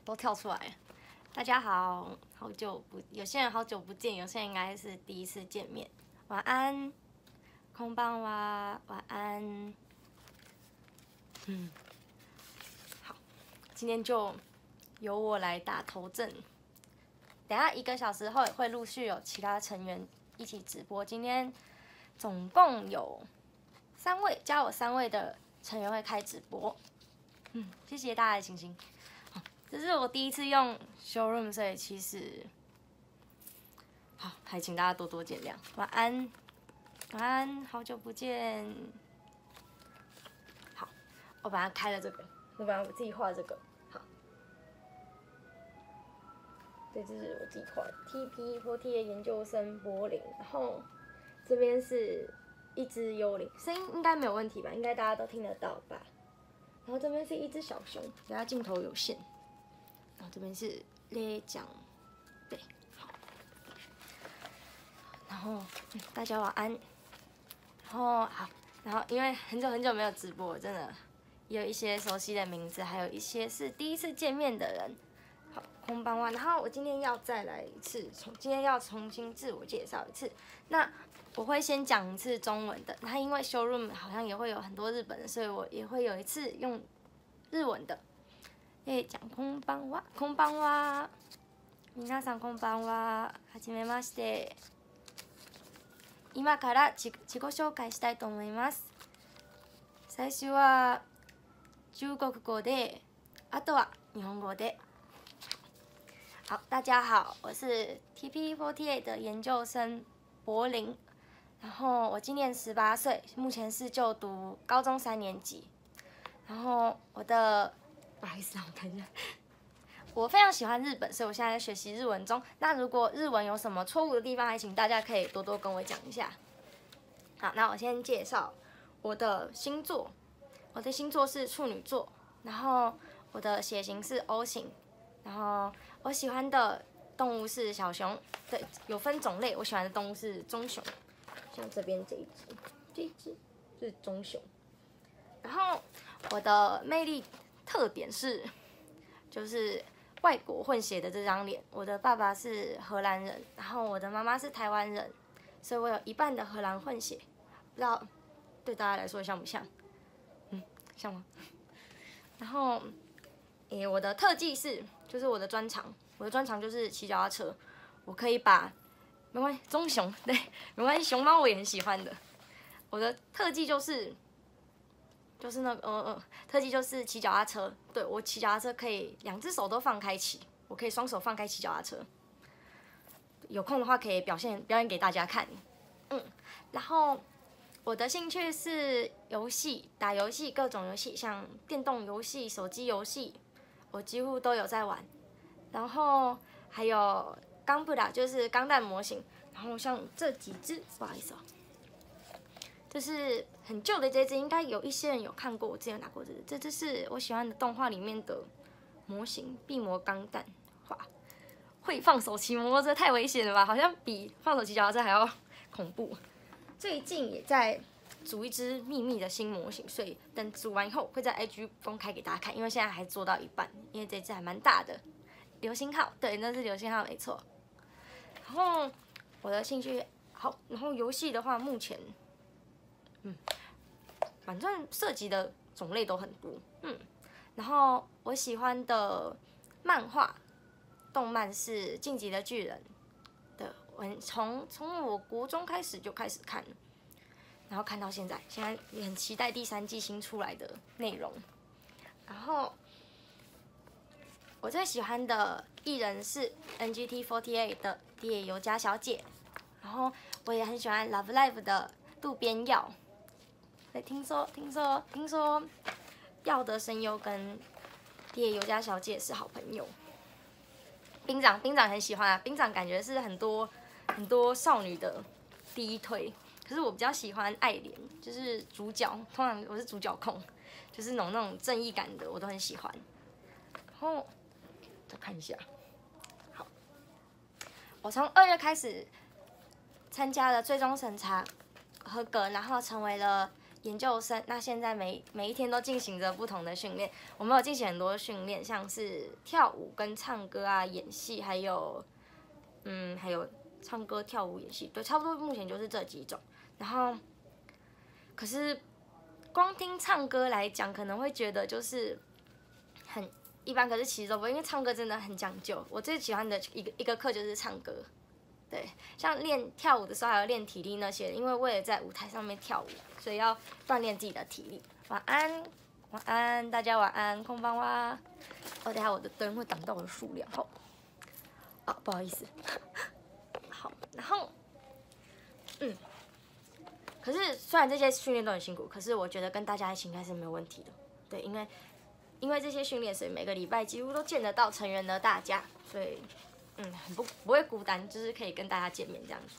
都跳出来了。大家好，有些人好久不见，有些人应该是第一次见面。晚安，空棒哇，晚安。好，今天就由我来打头阵。等下1个小时后也会陆续有其他成员一起直播。今天总共有3位，加我3位的成员会开直播。谢谢大家的星星。这是我第一次用 Showroom， 所以其实还请大家多多见谅。晚安，晚安，好久不见。好，我把它开了这个，我把我自己画这个。好，对，这是我自己画的 TP48 研究生柏林，然后这边是一只幽灵，声音应该没有问题吧？应该大家都听得到吧？然后这边是一只小熊，等下镜头有限。然后这边是勒奖，对，好。然后大家晚安。然后因为很久没有直播，真的也有一些熟悉的名字，还有一些是第一次见面的人。好，空邦哇。然后我今天要再来一次，今天要重新自我介绍一次。那我会先讲一次中文的，那因为 Showroom 好像也会有很多日本人，所以我也会有一次用日文的。讲こんばんは、こんばんは。皆さんこんばんは。はじめまして。今から自己紹介したいと思います。最初は中国語で、あとは日本語で。好，大家好，我是 TP48 的研究生柏林，然后我今年18岁，目前是就读高中3年级。然后不好意思，让我看一下。我非常喜欢日本，所以我现在在学习日文中。那如果日文有什么错误的地方，还请大家可以多多跟我讲一下。好，那我先介绍我的星座。我的星座是处女座，然后我的血型是 O 型，然后我喜欢的动物是小熊。对，有分种类，我喜欢的动物是棕熊，像这边这一只是棕熊。然后我的魅力特点是，就是外国混血的这张脸。我的爸爸是荷兰人，然后我的妈妈是台湾人，所以我有一半的荷兰混血。不知道对大家来说像不像？像吗？然后，我的特技就是我的专长，就是骑脚踏车。我可以把没关系，棕熊对，没关系，熊猫我也很喜欢的。我的特技就是那个特技就是骑脚踏车。对，我骑脚踏车可以2只手都放开骑，我可以双手放开骑脚踏车。有空的话可以表演给大家看。然后我的兴趣是游戏，打游戏，各种游戏，像电动游戏、手机游戏，我几乎都有在玩。然后还有钢布拉，就是钢弹模型。然后像这几只，不好意思就是很旧的这只，应该有一些人有看过，我之前拿过这只。这只是我喜欢的动画里面的模型，壁魔钢弹。哇，会放手骑摩托车太危险了吧？好像比放手骑脚踏车还要恐怖。最近也在组一只秘密的新模型，所以等组完以后会在 IG 公开给大家看。因为现在还做到一半，因为这只还蛮大的。流星号，对，那是流星号没错。然后我的兴趣好，然后游戏的话，目前反正涉及的种类都很多。然后我喜欢的漫画、动漫是《进击的巨人》的，我从我国中开始就开始看了，然后看到现在也很期待第3季新出来的内容。然后我最喜欢的艺人是 NGT48 的地野由佳小姐，然后我也很喜欢 Love Live 的渡边耀。对，听说耀的声优跟地野由佳小姐是好朋友。兵长很喜欢啊，兵长感觉是很多少女的第一推。可是我比较喜欢爱莲，就是主角，通常我是主角控，就是那种正义感的我都很喜欢。然后再看一下，好，我从2月开始参加了最终审查合格，然后成为了研究生，那现在每一天都进行着不同的训练。我们有进行很多训练，像是跳舞跟唱歌啊、演戏，还有唱歌、跳舞、演戏，对，差不多目前就是这几种。然后，可是光听唱歌来讲，可能会觉得就是很一般，可是其实都不会，因为唱歌真的很讲究。我最喜欢的一个课就是唱歌。对，像练跳舞的时候还要练体力那些，因为为了在舞台上面跳舞，所以要锻炼自己的体力。晚安，晚安，大家晚安，空邦哇。等下我的灯会挡到我的数量，好，不好意思。好，然后，可是虽然这些训练都很辛苦，可是我觉得跟大家一起应该是没有问题的。对，因为这些训练，所以每个礼拜几乎都见得到成员的大家，所以。很不会孤单，就是可以跟大家见面这样子。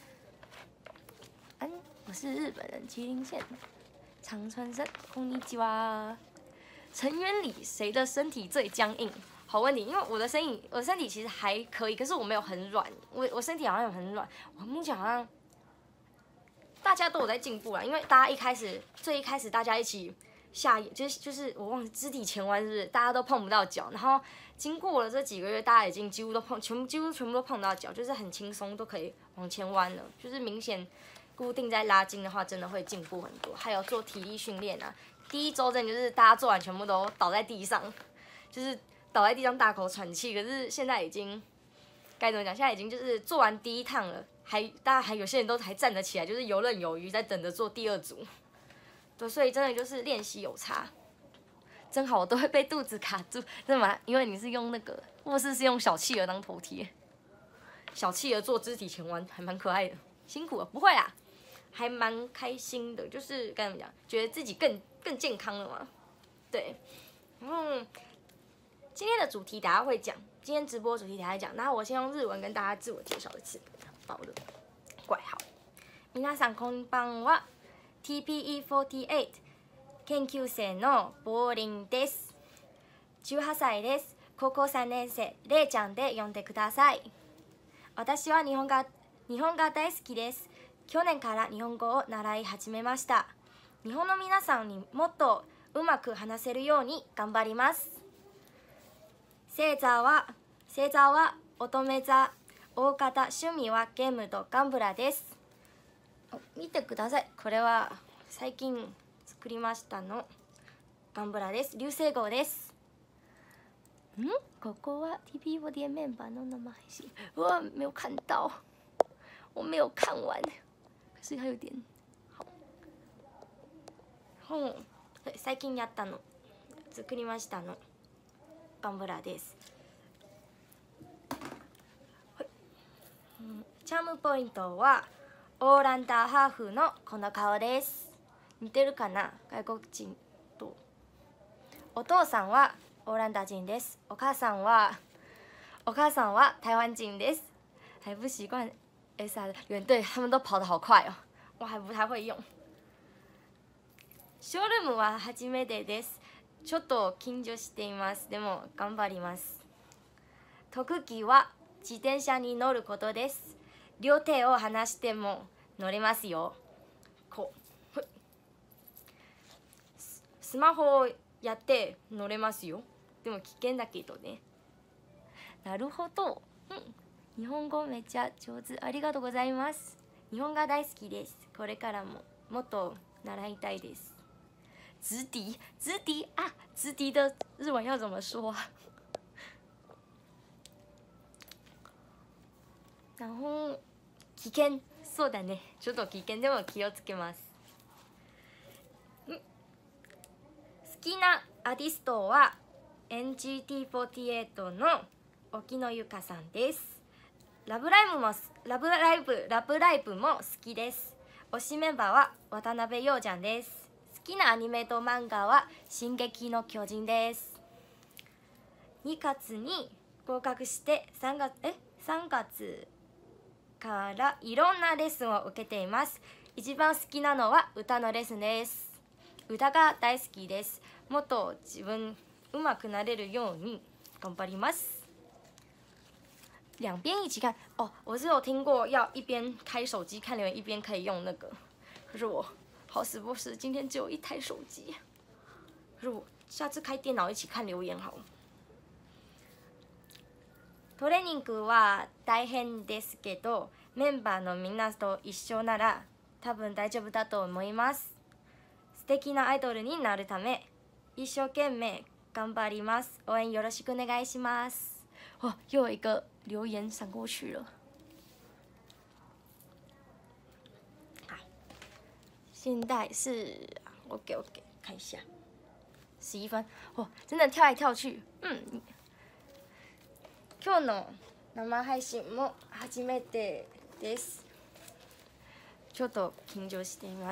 我是日本人麒麟县长川生，こんにちは。成员里谁的身体最僵硬？好问题，因为我的身体其实还可以，可是我没有很软，我身体好像有很软，我目前好像大家都有在进步啦，因为大家最一开始大家一起下野，就是我忘了肢体前弯是不是？大家都碰不到脚，然后。经过了这几个月，大家已经几乎全部都碰到脚，就是很轻松都可以往前弯了。就是明显固定在拉筋的话，真的会进步很多。还有做体力训练啊，第一周真的就是大家做完全部都倒在地上，就是倒在地上大口喘气。可是现在已经该怎么讲？现在已经就是做完第一趟了，大家还有些人都还站得起来，就是游刃有余，在等着做第二组。对，所以真的就是练习有差。真好，我都会被肚子卡住，真的吗？因为你是用那个卧室是用小企鹅当头贴，小企鹅做肢体前弯还蛮可爱的，辛苦了，不会啦，还蛮开心的，就是该怎么讲，觉得自己更健康了嘛，对，今天的主题大家会讲，今天直播主题大家讲，然后我先用日文跟大家自我介绍一次，把我的怪好，皆さんこんばんは TPE48研究生のボーリンです。18歳です。高校3年生、れいちゃんで呼んでください。私は日本が大好きです。去年から日本語を習い始めました。日本の皆さんにもっとうまく話せるように頑張ります。星座は乙女座、大方、趣味はゲームとガンブラです。見てください。これは最近作りましたのガンブラです。流星号です。ここは TP48 メンバーの生配信。没有看到，我没有看完，可是还有点好。最近やったの作りましたのガンブラです。チャームポイントはオーランダーハーフのこの顔です。似てるかな、外国人と。お父さんはオランダ人です。お母さんは台湾人です。还不习惯 SR 的对，他们都跑得好快哦，我还不太会用。ショールームは初めてです。ちょっと緊張しています。でも頑張ります。特技は自転車に乗ることです。両手を離しても乗れますよ。こうスマホをやって乗れますよ。でも危険だけどね。なるほど。日本語めっちゃ上手。ありがとうございます。日本が大好きです。これからももっと習いたいです。直笛的日文要怎么说啊？然后危険、そうだね。ちょっと危険でも気をつけます。好きなアーティストは NGT48 の沖野由香さんです。ラブライブも好きです。推しメンバーは渡辺陽ちゃんです。好きなアニメと漫画は進撃の巨人です。2月に合格して3月からいろんなレッスンを受けています。一番好きなのは歌のレッスンです。歌が大好きです。もっと自分上手くなれるように頑張ります。两边一起看哦，我是有听过要一边开手机看留言一边可以用那个，可是我好死不死今天只有一台手机，可是我下次开电脑一起看留言好了。トレーニングは大変ですけど、メンバーのみんなと一緒なら多分大丈夫だと思います。素敵なアイドルになるため一生懸命頑張ります。応援よろしくお願いします。哦，又有一个留言闪过去了。好，现在是OK，看一下，11分哦，真的跳来跳去。今日の生配信も初めてです。ちょっと緊張しています。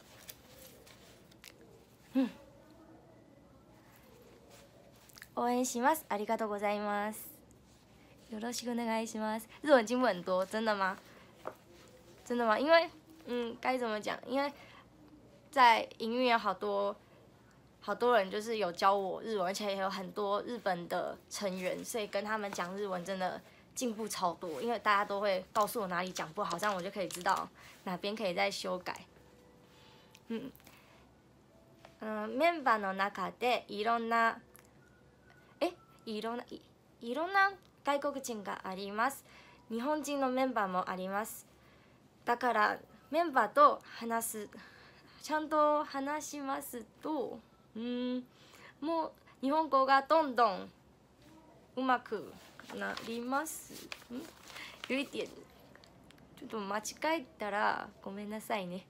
応援します。ありがとうございます。よろしくお願いします。日文进步很多，真的吗？真的吗？因为该怎么讲？因为在营运有好多人就是有教我日文，而且也有很多日本的成员，所以跟他们讲日文真的进步超多。因为大家都会告诉我哪里讲不好，这样我就可以知道哪边可以再修改。メンバーの中でいろんな外国人があります。日本人のメンバーもあります。だからメンバーとちゃんと話しますと、もう日本語がどんどんうまくなります。有一点ちょっと間違えたらごめんなさいね。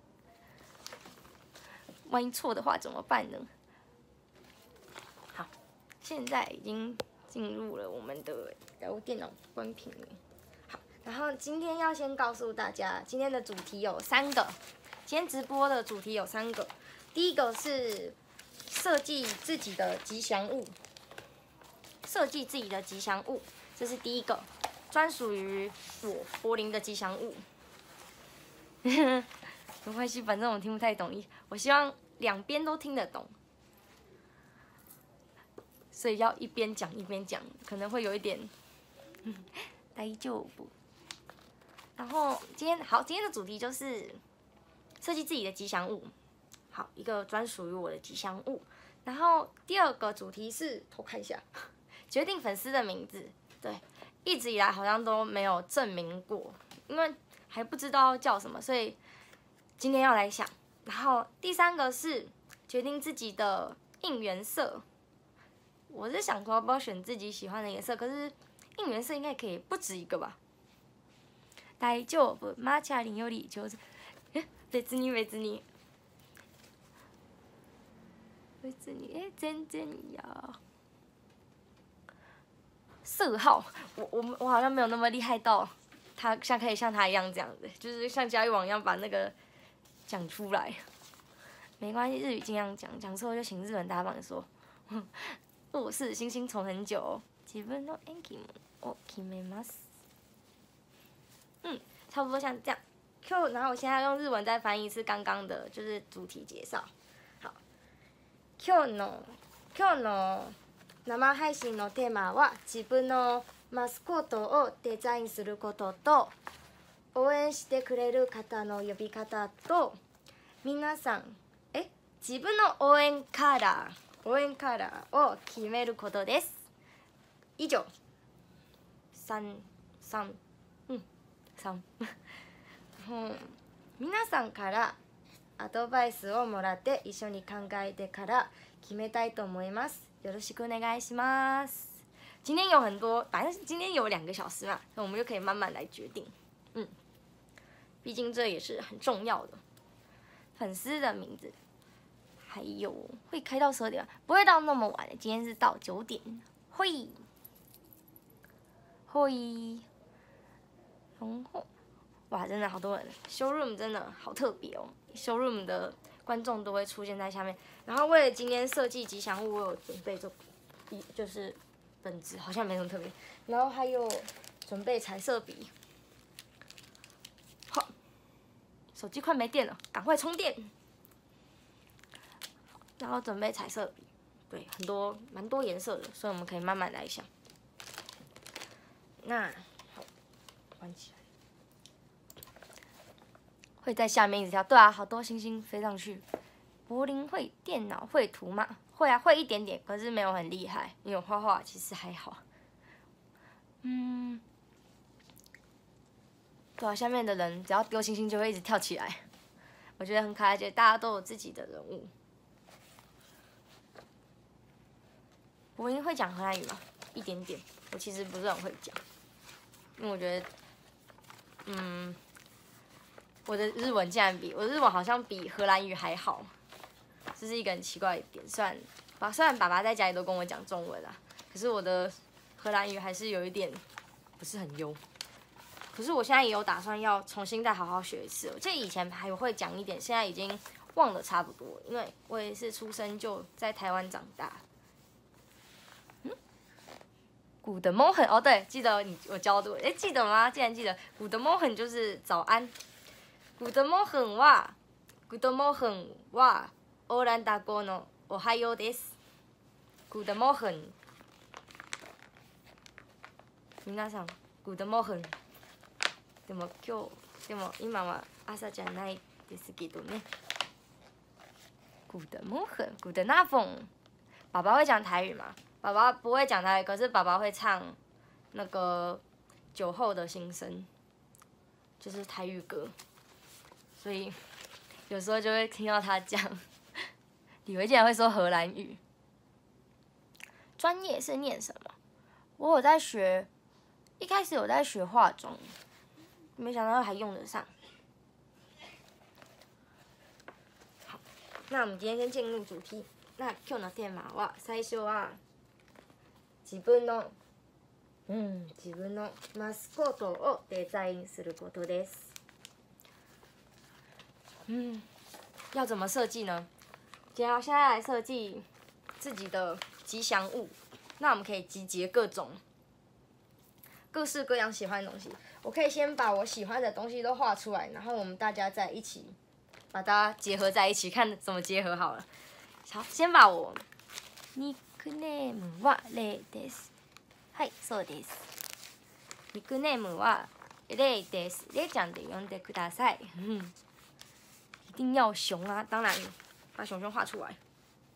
万一错的话怎么办呢？好，现在已经进入了我们的电脑关屏了。好，然后今天要先告诉大家，今天的主题有3个。今天直播的主题有3个。第一个是设计自己的吉祥物，这是第一个，专属于我柏林的吉祥物。没关系，反正我听不太懂，我希望2边都听得懂，所以要一边讲一边讲，可能会有一点大丈夫。然后今天的主题就是设计自己的吉祥物，好，一个专属于我的吉祥物。然后第2个主题是偷看一下，决定粉丝的名字。对，一直以来好像都没有证明过，因为还不知道叫什么，所以今天要来想。然后第3个是决定自己的应援色。我是想说要不要选自己喜欢的颜色，可是应援色应该可以不止一个吧。大丈夫、マーチャリンより上手。別に全然呀。色号，我好像没有那么厉害到他可以像他一样这样的，就是像嘉玉王一样把那个讲出来。没关系，日语尽量讲，讲错就请日文大家帮你说。我是星星从很久。自分の演技を決めます。差不多像这样。然后我现在用日文再翻译一次刚刚的，就是主题介绍。好，今日の生配信のテーマは自分のマスコットをデザインすることと、応援してくれる方の呼び方と、皆さん自分の応援カラーを決めることです。以上。3皆さんからアドバイスをもらって一緒に考えてから決めたいと思います。よろしくお願いします。今天有很多，反正今天有2个小时嘛，那我们就可以慢慢来决定。毕竟这也是很重要的。粉丝的名字，还有会开到12点，不会到那么晚的，今天是到9点。会。然后，哇，真的好多人 ，showroom 真的好特别哦。showroom 的观众都会出现在下面。然后为了今天设计吉祥物，我有准备就是本子，好像没什么特别。然后还有准备彩色笔。好，手机快没电了，赶快充电。然后准备彩色笔，对，蛮多颜色的，所以我们可以慢慢来想。那好，关起来。 会在下面一直跳。对啊，好多星星飞上去。柏林会电脑绘图吗？会啊，会一点点，可是没有很厉害，因为我画画其实还好。对啊，下面的人只要丢星星就会一直跳起来，我觉得很可爱，觉得大家都有自己的人物。柏林会讲荷兰语吗？一点点，我其实不是很会讲，因为我觉得，我的日文竟然我的日文好像比荷兰语还好，这是一个很奇怪的点。虽然爸爸在家里都跟我讲中文啊，可是我的荷兰语还是有一点不是很优。可是我现在也有打算要重新再好好学一次。我记得以前还会讲一点，现在已经忘了差不多，因为我也是出生就在台湾长大。Good morning， 哦对，记得我教的，记得吗？竟然记得 ，Good morning 就是早安。Good morning は Good morning はオランダ語のおはようです。Good morning， 皆さん Good morning。でも今は朝じゃないですけどね。Good morning，Good morning。爸爸会讲台语吗？爸爸不会讲台语，可是爸爸会唱那个酒后的心声，就是台语歌，所以有时候就会听到他讲。李维竟然会说荷兰语。专业是念什么？我有在学，一开始有在学化妆，没想到还用得上。好，那我们今天先进入主题。那今日のテーマは最初は自分のマスコットをデザインすることです。要怎么设计呢？现在来设计自己的吉祥物。那我们可以集结各式各样喜欢的东西。我可以先把我喜欢的东西都画出来，然后我们大家再一起把它结合在一起，看怎么结合好了。好，先把我ニックネームはレイです。はい、そうです。ニックネームはレイです。レイちゃんで呼んでください。一定要熊啊！当然，把熊熊画出来。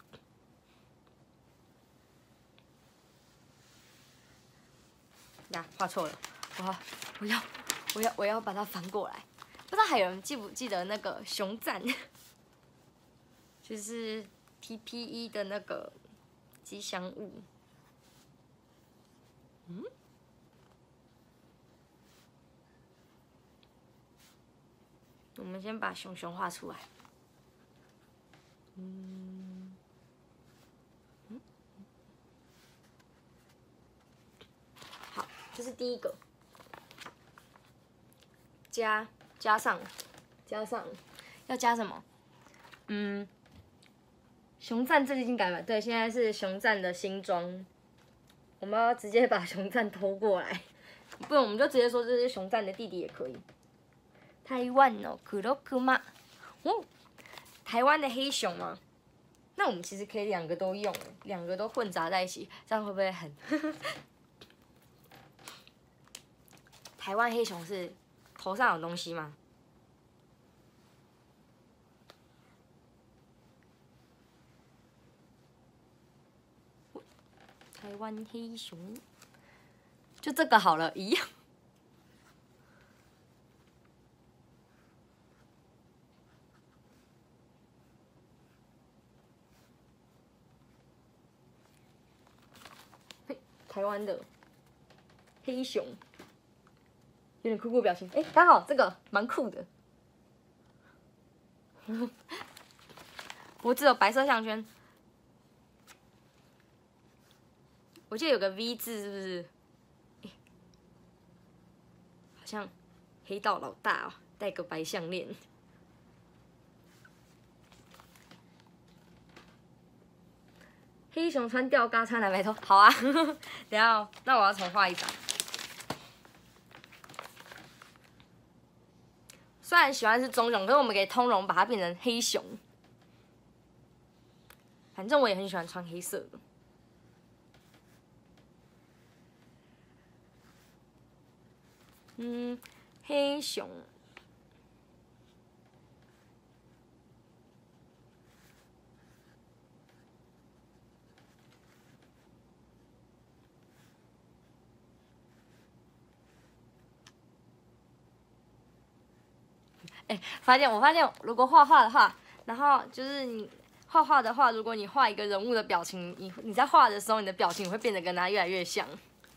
呀，画错了！我要把它翻过来。不知道还有人记不记得那个熊赞，就是 TPE 的那个吉祥物。我们先把熊熊画出来。好，这是第一个。加上，要加什么？熊赞最近改版，对，现在是熊赞的新装。我们要直接把熊赞偷过来，不然我们就直接说这是熊赞的弟弟也可以。台湾の黒熊，台湾的黑熊吗？那我们其实可以两个都用，两个都混杂在一起，这样会不会很？台湾黑熊是头上有东西吗？台湾黑熊，就这个好了，一样。台湾的黑熊，有点酷酷表情。刚好这个蛮酷的。我只有白色项圈。我记得有个 V 字，是不是？好像黑道老大哦，戴个白项链。黑熊穿吊嘎穿蓝白拖，好啊。等一下哦，那我要重画一张。虽然喜欢是棕熊，可是我们可以通融，把它变成黑熊。反正我也很喜欢穿黑色的。黑熊。 我发现如果画画的话，然后就是你画画的话，如果你画一个人物的表情，你在画的时候，你的表情会变得跟他越来越像。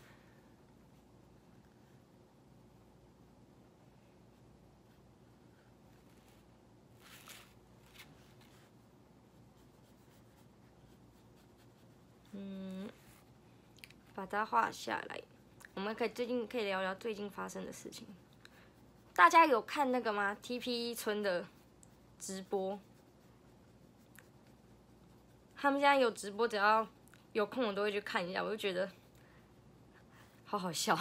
把它画下来。我们最近可以聊聊最近发生的事情。大家有看那个吗 ？TP 村的直播，他们现在有直播，只要有空我都会去看一下，我就觉得好好笑。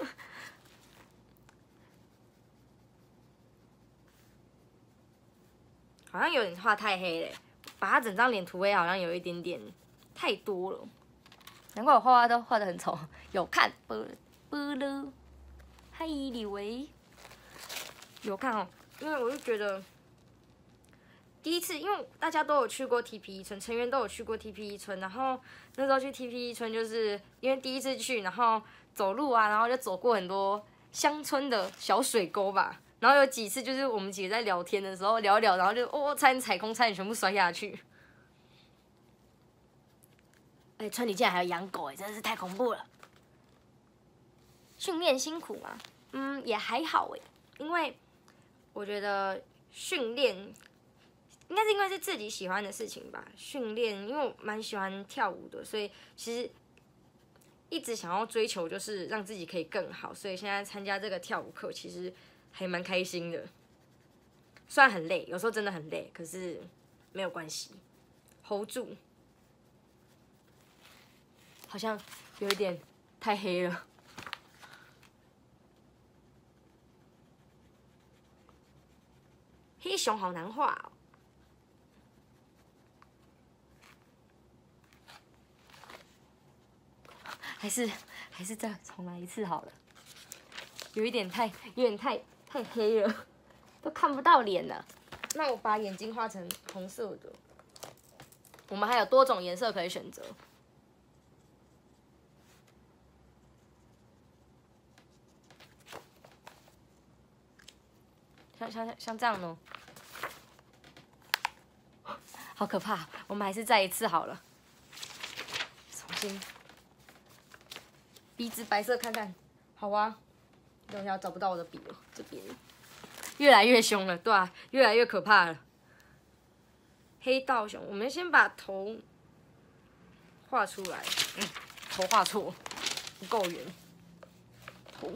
好像有点画太黑嘞，把他整张脸涂黑，好像有一点点太多了。难怪我画画都画得很丑。有看不了，嗨，李维，有看哦，因为我就觉得第一次，因为大家都有去过 TP 村，成员都有去过 TP 村，然后那时候去 TP 村，就是因为第一次去，然后走路啊，然后就走过很多乡村的小水沟吧，然后有几次就是我们几个在聊天的时候聊一聊，然后就差点踩空，差点全部摔下去。村里竟然还有养狗，真的是太恐怖了。训练辛苦吗？也还好因为我觉得训练应该是因为是自己喜欢的事情吧。训练，因为我蛮喜欢跳舞的，所以其实一直想要追求就是让自己可以更好，所以现在参加这个跳舞课其实还蛮开心的。虽然很累，有时候真的很累，可是没有关系 ，hold 住。好像有一点太黑了。黑熊好难画哦。还是再重来一次好了。有点太黑了，都看不到脸了。那我把眼睛画成红色的。我们还有多种颜色可以选择。像这样呢？好可怕！我们还是再一次好了。重新。鼻子白色看看，好啊。等一下找不到我的笔了，这边越来越凶了，对啊，越来越可怕了。黑道熊，我们先把头画出来。头画错，不够圆。头。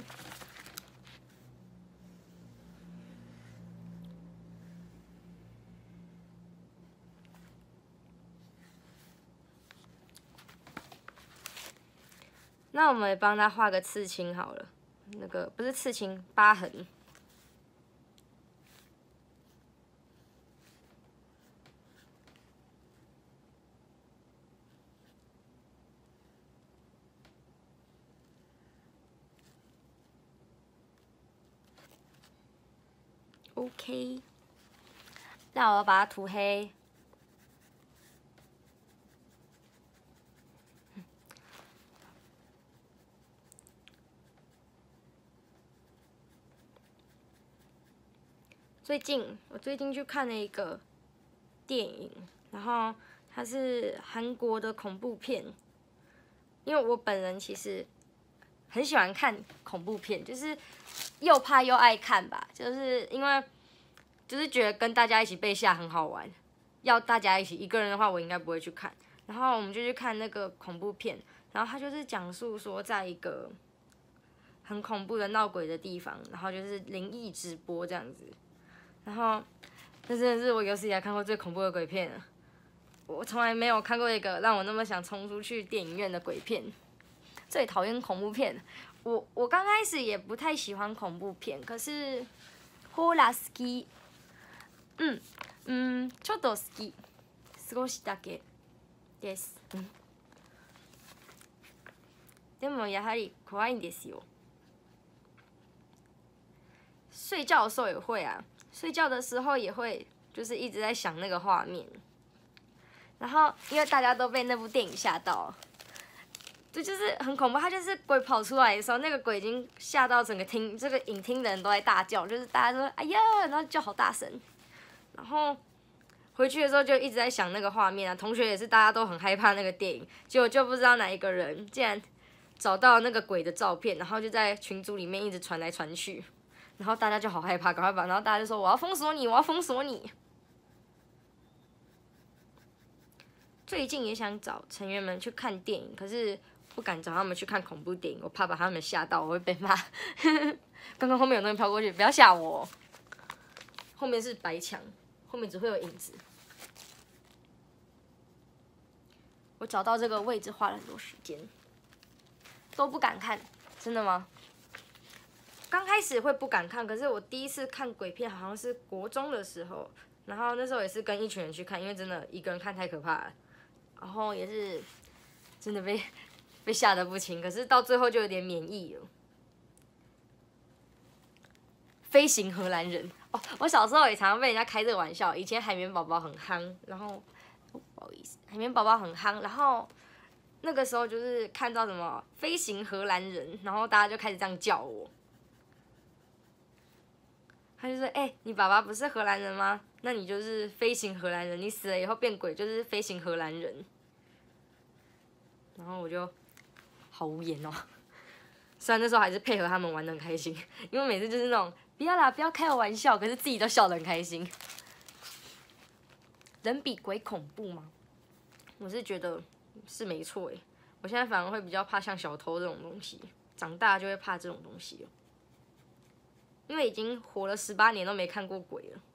那我们也帮他画个刺青好了，那个不是刺青，疤痕。OK， 那我要把它涂黑。我最近去看了一个电影，然后它是韩国的恐怖片。因为我本人其实很喜欢看恐怖片，就是又怕又爱看吧，就是因为就是觉得跟大家一起被吓很好玩。要大家一起，一个人的话我应该不会去看。然后我们就去看那个恐怖片，然后他就是讲述说在一个很恐怖的闹鬼的地方，然后就是灵异直播这样子。然后，这真的是我有史以来看过最恐怖的鬼片了。我从来没有看过一个让我那么想冲出去电影院的鬼片。最讨厌恐怖片。我刚开始也不太喜欢恐怖片，可是ホラー好き。ちょっと好き。少しだけです。でもやはり怖いんですよ。睡觉的时候也会啊。睡觉的时候也会，就是一直在想那个画面。然后，因为大家都被那部电影吓到， 对，就是很恐怖。他就是鬼跑出来的时候，那个鬼已经吓到整个厅，这个影厅的人都在大叫，就是大家说哎呀，然后叫好大声。然后回去的时候就一直在想那个画面啊，同学也是大家都很害怕那个电影，结果就不知道哪一个人竟然找到那个鬼的照片，然后就在群组里面一直传来传去，然后大家就好害怕，赶快把，然后大家就说我要封锁你，我要封锁你。最近也想找成员们去看电影，可是不敢找他们去看恐怖电影，我怕把他们吓到，我会被骂。刚刚后面有东西飘过去，不要吓我。后面是白墙，后面只会有影子。我找到这个位置花了很多时间，都不敢看，真的吗？刚开始会不敢看，可是我第一次看鬼片好像是国中的时候，然后那时候也是跟一群人去看，因为真的一个人看太可怕了。然后也是真的被吓得不轻，可是到最后就有点免疫了。飞行荷兰人哦，我小时候也常常被人家开这个玩笑。以前海绵宝宝很夯，然后不好意思，海绵宝宝很夯，然后那个时候就是看到什么飞行荷兰人，然后大家就开始这样叫我。他就说：“你爸爸不是荷兰人吗？那你就是飞行荷兰人，你死了以后变鬼就是飞行荷兰人。”然后我就好无言哦，虽然那时候还是配合他们玩得很开心，因为每次就是那种不要啦，不要开我玩笑，可是自己都笑得很开心。人比鬼恐怖吗？我是觉得是没错诶，我现在反而会比较怕像小偷这种东西，长大就会怕这种东西了，因为已经活了18年都没看过鬼了。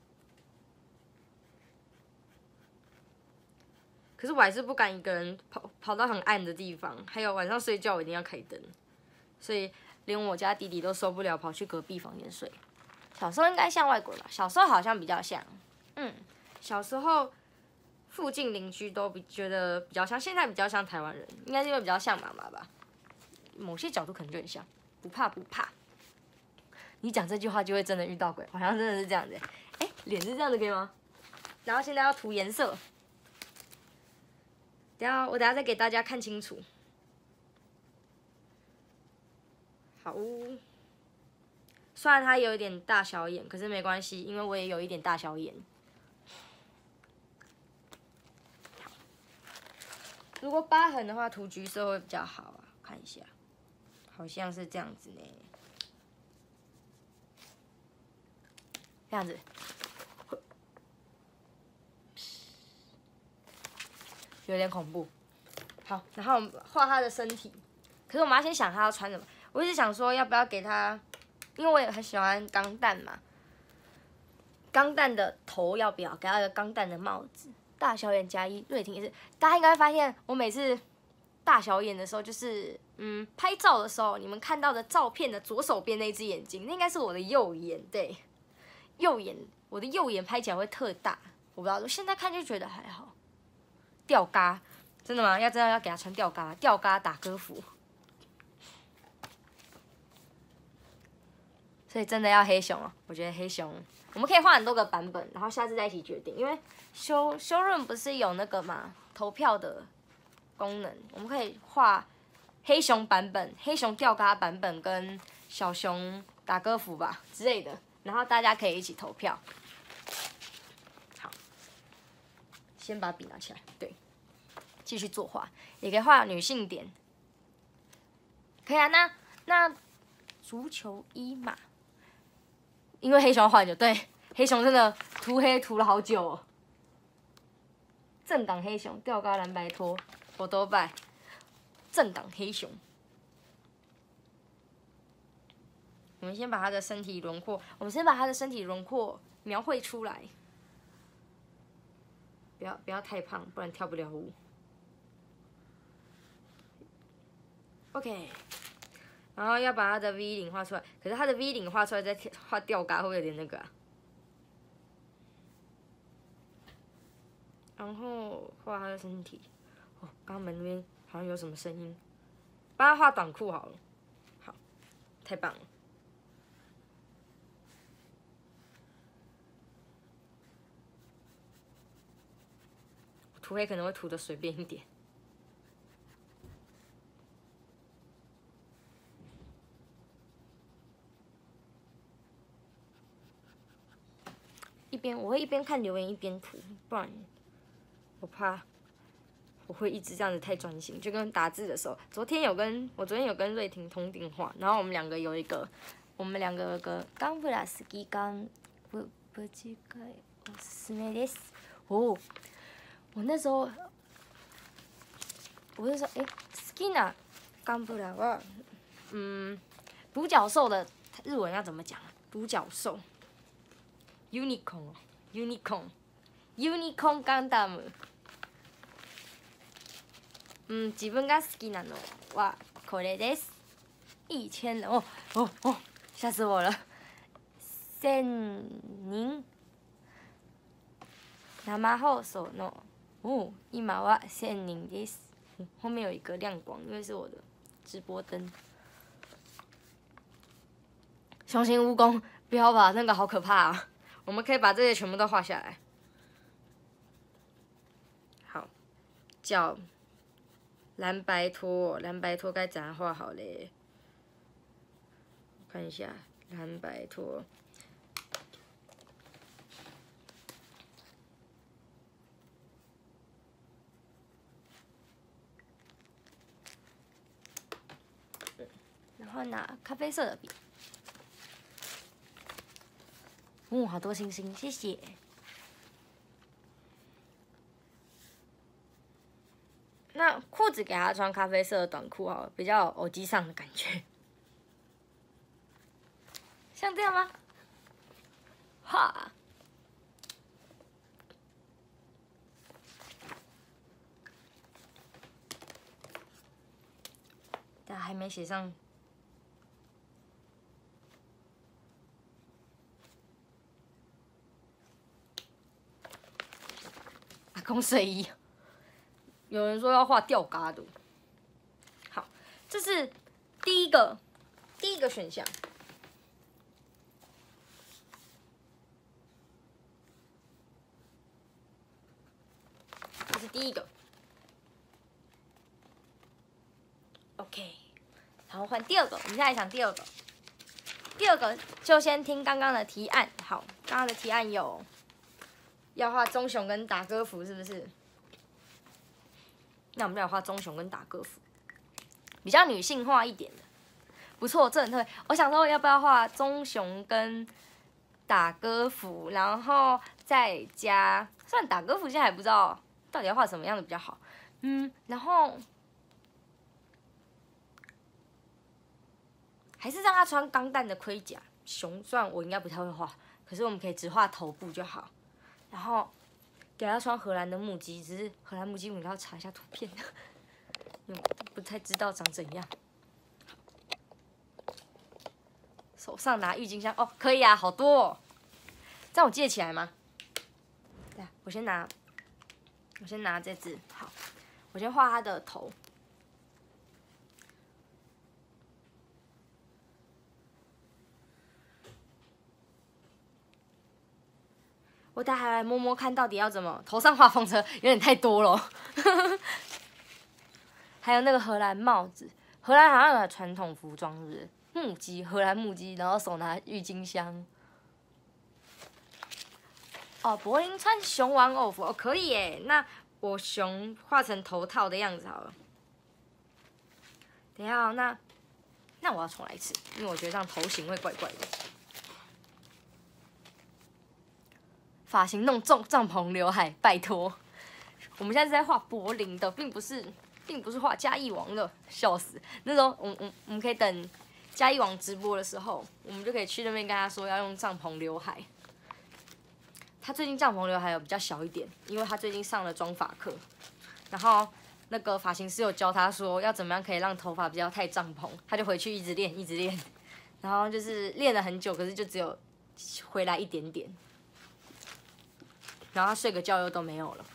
可是我还是不敢一个人跑到很暗的地方，还有晚上睡觉我一定要开灯，所以连我家弟弟都受不了，跑去隔壁房间睡。小时候应该像外国人吧？小时候好像比较像，小时候附近邻居都觉得比较像，现在比较像台湾人，应该是因为比较像妈妈吧。某些角度可能就很像，不怕不怕。你讲这句话就会真的遇到鬼，好像真的是这样子。脸是这样子可以吗？然后现在要涂颜色。我等下再给大家看清楚。好，虽然它有一点大小眼，可是没关系，因为我也有一点大小眼。如果疤痕的话，涂橘色会比较好啊。看一下，好像是这样子呢。这样子，有点恐怖。好，然后画他的身体，可是我们要先想他要穿什么。我一直想说要不要给他，因为我也很喜欢钢弹嘛。钢弹的头要不要给他一个钢弹的帽子？大小眼加1，瑞婷也是。大家应该发现我每次大小眼的时候，就是拍照的时候，你们看到的照片的左手边那只眼睛，那应该是我的右眼，对，右眼，我的右眼拍起来会特大，我不知道，我现在看就觉得还好。吊嘎，真的吗？真的要给他穿吊嘎，吊嘎打歌服。所以真的要黑熊哦，我觉得黑熊我们可以画很多个版本，然后下次再一起决定。因为修润不是有那个嘛投票的功能，我们可以画黑熊版本、黑熊吊嘎版本跟小熊打歌服吧之类的，然后大家可以一起投票。好，先把笔拿起来，对，继续作画，也可以画女性点，可以啊。那足球衣嘛。因为黑熊画很久，对，黑熊真的涂黑涂了好久哦。正港黑熊，吊嘎蓝白拖，我都拜。正港黑熊，我们先把他的身体轮廓，描绘出来。不要太胖，不然跳不了舞。OK。然后要把他的 V 领画出来，可是他的 V 领画出来再画吊嘎会不会有点那个啊？然后画他的身体。哦，刚刚门那边好像有什么声音，帮他画短裤好了。好，太棒了。涂黑可能会涂的随便一点。 我会一边看留言一边涂，不然我怕我会一直这样子太专心，就跟打字的时候。我昨天有跟瑞婷通电话，然后我们两个有个ガンブラ好き不知会おすすめです。哦，我那时候好きなガンブラは独角兽的日文要怎么讲？独角兽 unicorn ガンダム。自分が好きなのはこれです。1000人吓死我了！1000人生放送の今は1000人です。后面有一个亮光，因为是我的直播灯。雄性蜈蚣，不要吧，那个好可怕啊！我们可以把这些全部都画下来。好，叫蓝白拖该怎样画好嘞？我看一下蓝白拖。然后拿咖啡色的笔。好多星星，谢谢。那裤子给他穿咖啡色的短裤好了，比较有偶机上的感觉。像这样吗？哈。但还没写上。阿公睡衣。有人说要画吊嘎的。好，这是第一个选项。这是第一个。OK， 好，换第二个，我们现在讲第二个。第二个就先听刚刚的提案。好，刚刚的提案有要画棕熊跟打歌服，是不是？那我们就来画棕熊跟打歌服，比较女性化一点的，不错，这很特别。我想说要不要画棕熊跟打歌服，然后再加，虽然打歌服现在还不知道到底要画什么样的比较好，然后还是让他穿钢弹的盔甲。熊虽然我应该不太会画，可是我们可以只画头部就好，然后。给他穿荷兰的木屐，只是荷兰木屐我们要查一下图片，不太知道长怎样。手上拿郁金香哦，可以啊，好多哦。这样我记得起来吗？来，我先拿这只，好，我先画它的头。我待还来摸摸看到底要怎么头上画风车，有点太多了。还有那个荷兰帽子，荷兰好像有传统服装，是不是？木屐，荷兰木屐，然后手拿郁金香。哦，柏林穿熊玩偶服，哦，可以耶。那我熊画成头套的样子好了。等一下，那我要重来一次，因为我觉得这样头型会怪怪的。发型弄帐篷刘海，拜托！我们现在是在画柏林的，并不是画嘉义王的，笑死！那时候我们可以等嘉义王直播的时候，我们就可以去那边跟他说要用帐篷刘海。他最近帐篷刘海有比较小一点，因为他最近上了妆发课，然后那个发型师有教他说要怎么样可以让头发不要太帐篷，他就回去一直练，然后就是练了很久，可是就只有回来一点点。然后他睡个觉又都没有了。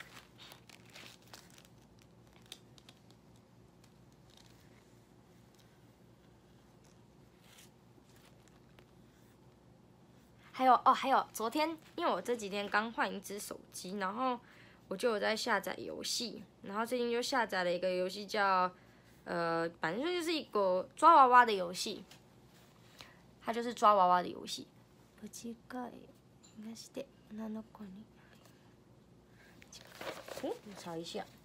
还有昨天，因为我这几天刚换一只手机，然后我就有在下载游戏，然后最近就下载了一个游戏叫反正就是一个抓娃娃的游戏，它就是抓娃娃的游戏。不知道应该して女の子に。我查一下。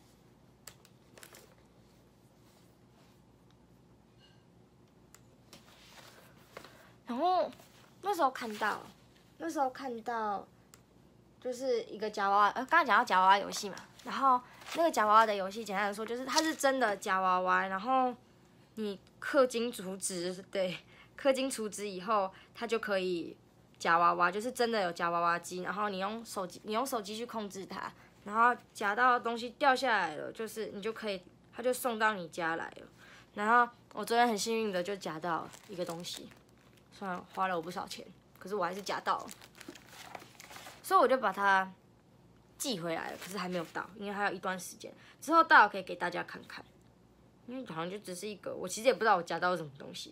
然后那时候看到，就是一个夹娃娃，刚刚讲到夹娃娃游戏嘛，然后那个夹娃娃的游戏，简单来说就是它是真的夹娃娃，然后你氪金储值，对，氪金储值以后，它就可以夹娃娃，就是真的有夹娃娃机，然后你用手机去控制它，然后夹到东西掉下来了，就是你就可以，它就送到你家来了。然后我昨天很幸运的就夹到一个东西，虽然花了我不少钱，可是我还是夹到了，所以我就把它寄回来了，可是还没有到，因为还有一段时间，之后到了可以给大家看看。因为好像就只是一个，我其实也不知道我夹到了什么东西。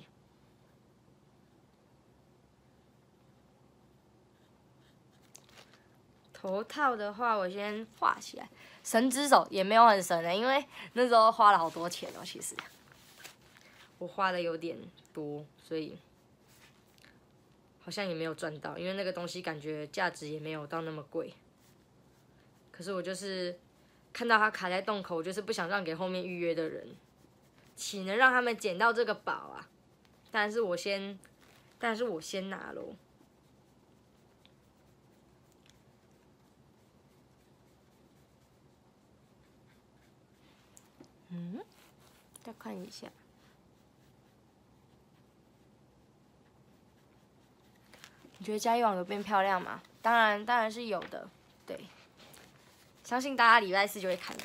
头套的话，我先画起来。神之手也没有很神的，因为那时候花了好多钱哦。其实我花的有点多，所以好像也没有赚到，因为那个东西感觉价值也没有到那么贵。可是我就是看到它卡在洞口，我就是不想让给后面预约的人，岂能让他们捡到这个宝啊？当然是我先拿喽。再看一下，你觉得嘉义网有变漂亮吗？当然是有的，对，相信大家礼拜四就会看到。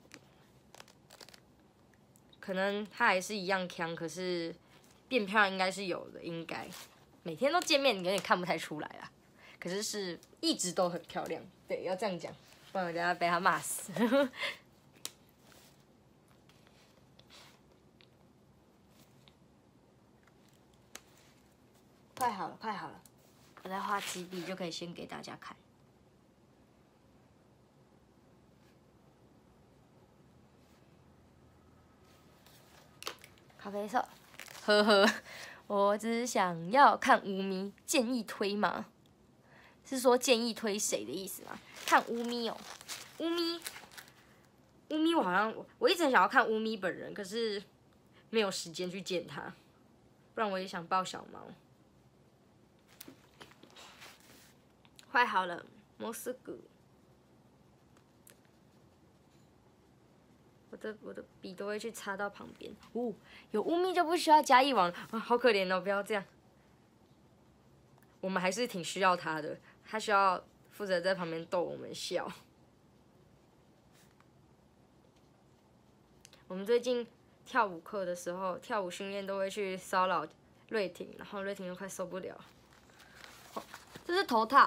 可能它还是一样强，可是变漂亮应该是有的，应该每天都见面，你有点看不太出来啦。可是一直都很漂亮，对，要这样讲，不然我等下被他骂死。快好了，我再画几笔就可以先给大家看。咖啡色，呵呵，我只想要看乌咪，建议推吗？是说建议推谁的意思吗？看乌咪哦，乌咪，我好像我一直很想要看乌咪本人，可是没有时间去见他，不然我也想抱小猫。快好了，もうすぐ。我的笔都会去插到旁边。哦，有乌咪就不需要加一网啊，好可怜哦！不要这样，我们还是挺需要他的，他需要负责在旁边逗我们笑。我们最近跳舞课的时候，跳舞训练都会去骚扰瑞婷，然后瑞婷都快受不了。这是头套。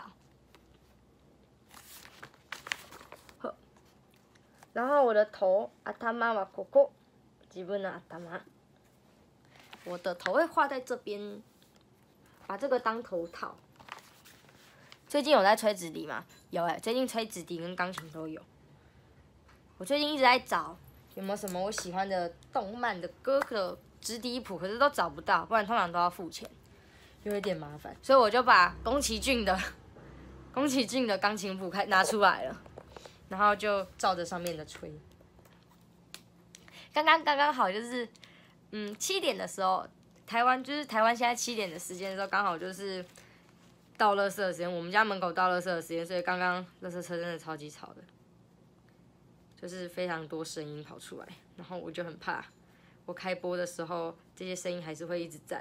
然后我的头，頭はここ，自分の頭。我的头会画在这边，把这个当头套。最近有在吹直笛吗？有最近吹直笛跟钢琴都有。我最近一直在找有没有什么我喜欢的动漫的歌的直笛谱，可是都找不到，不然通常都要付钱，有一点麻烦。所以我就把宫崎骏的钢琴谱拿出来了。然后就照着上面的吹，刚刚好就是，7点的时候，台湾现在7点的时间的时候，刚好就是倒垃圾的时间，我们家门口倒垃圾的时间，所以刚刚垃圾车真的超级吵的，就是非常多声音跑出来，然后我就很怕，我开播的时候这些声音还是会一直在。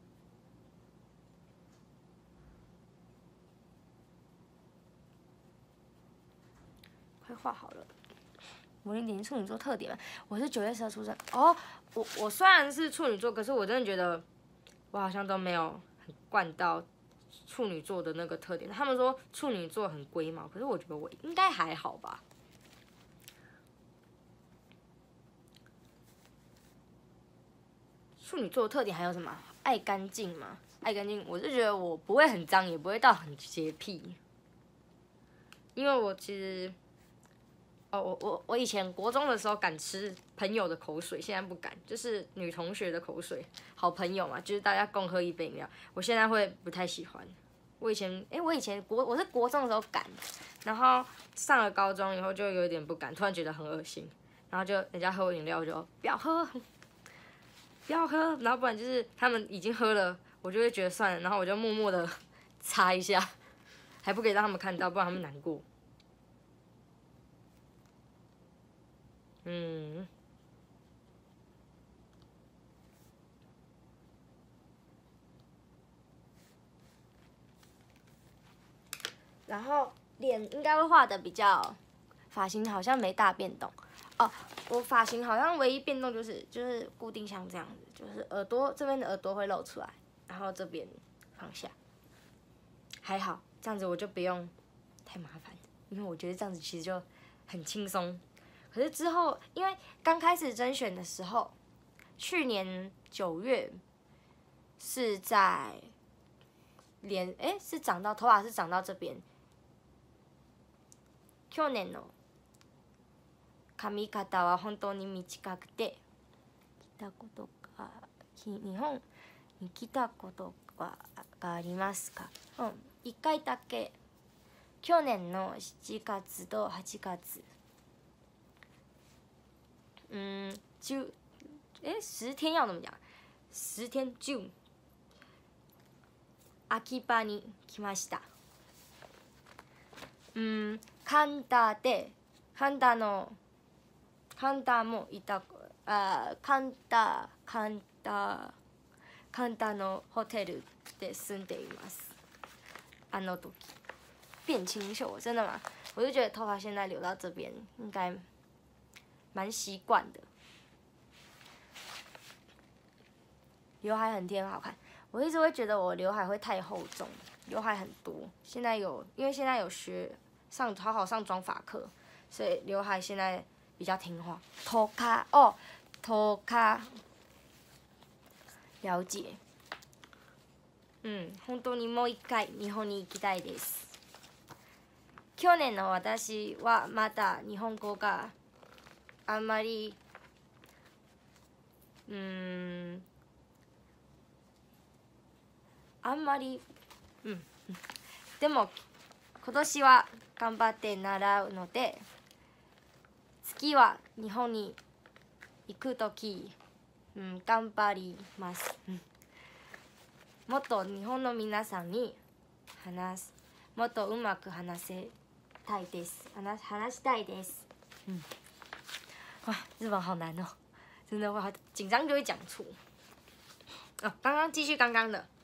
快画好了。我有点处女座特点嘛，我是9月12出生。哦，我虽然是处女座，可是我真的觉得我好像都没有很惯到处女座的那个特点。他们说处女座很龟毛，可是我觉得我应该还好吧。处女座的特点还有什么？爱干净嘛，爱干净。我是觉得我不会很脏，也不会到很洁癖，因为我其实。我以前国中的时候敢吃朋友的口水，现在不敢，就是女同学的口水，好朋友嘛，就是大家共喝一杯饮料，我现在会不太喜欢。 我以前我是国中的时候敢，然后上了高中以后就有点不敢，突然觉得很恶心，然后就人家喝饮料我就不要喝，不要喝，然后不然就是他们已经喝了，我就会觉得算了，然后我就默默的擦一下，还不可以让他们看到，不然他们难过。嗯。然后脸应该会画的比较，发型好像没大变动哦。我发型好像唯一变动就是固定像这样子，就是耳朵这边的耳朵会露出来，然后这边放下，还好这样子我就不用太麻烦，因为我觉得这样子其实就很轻松。可是之后因为刚开始甄选的时候，去年9月是在是长到头发是长到这边。去年の髪型は本当に短くて、来たことが日本に来たことがありますか？1回だけ。去年の7月と8月。10天要怎么讲？10天June。秋葉に来ました。神田もいた、神田のホテルで住んでいます。あの時变清秀，真的吗？我就觉得头发现在留到这边应该蛮习惯的，刘海很贴很好看。我一直会觉得我刘海会太厚重，刘海很多。因为现在有好好上妆发课，所以刘海现在比较听话。头卡，了解。本当にもう一回日本に行きたいです。去年の私はまだ日本語があんまりでも今年は頑張って習うので、次は日本に行くとき、頑張ります。もっと日本の皆さんにもっとうまく話したいです。話したいです。哇，日文好难哦，真的会好紧张就会讲错。刚刚继续刚刚的。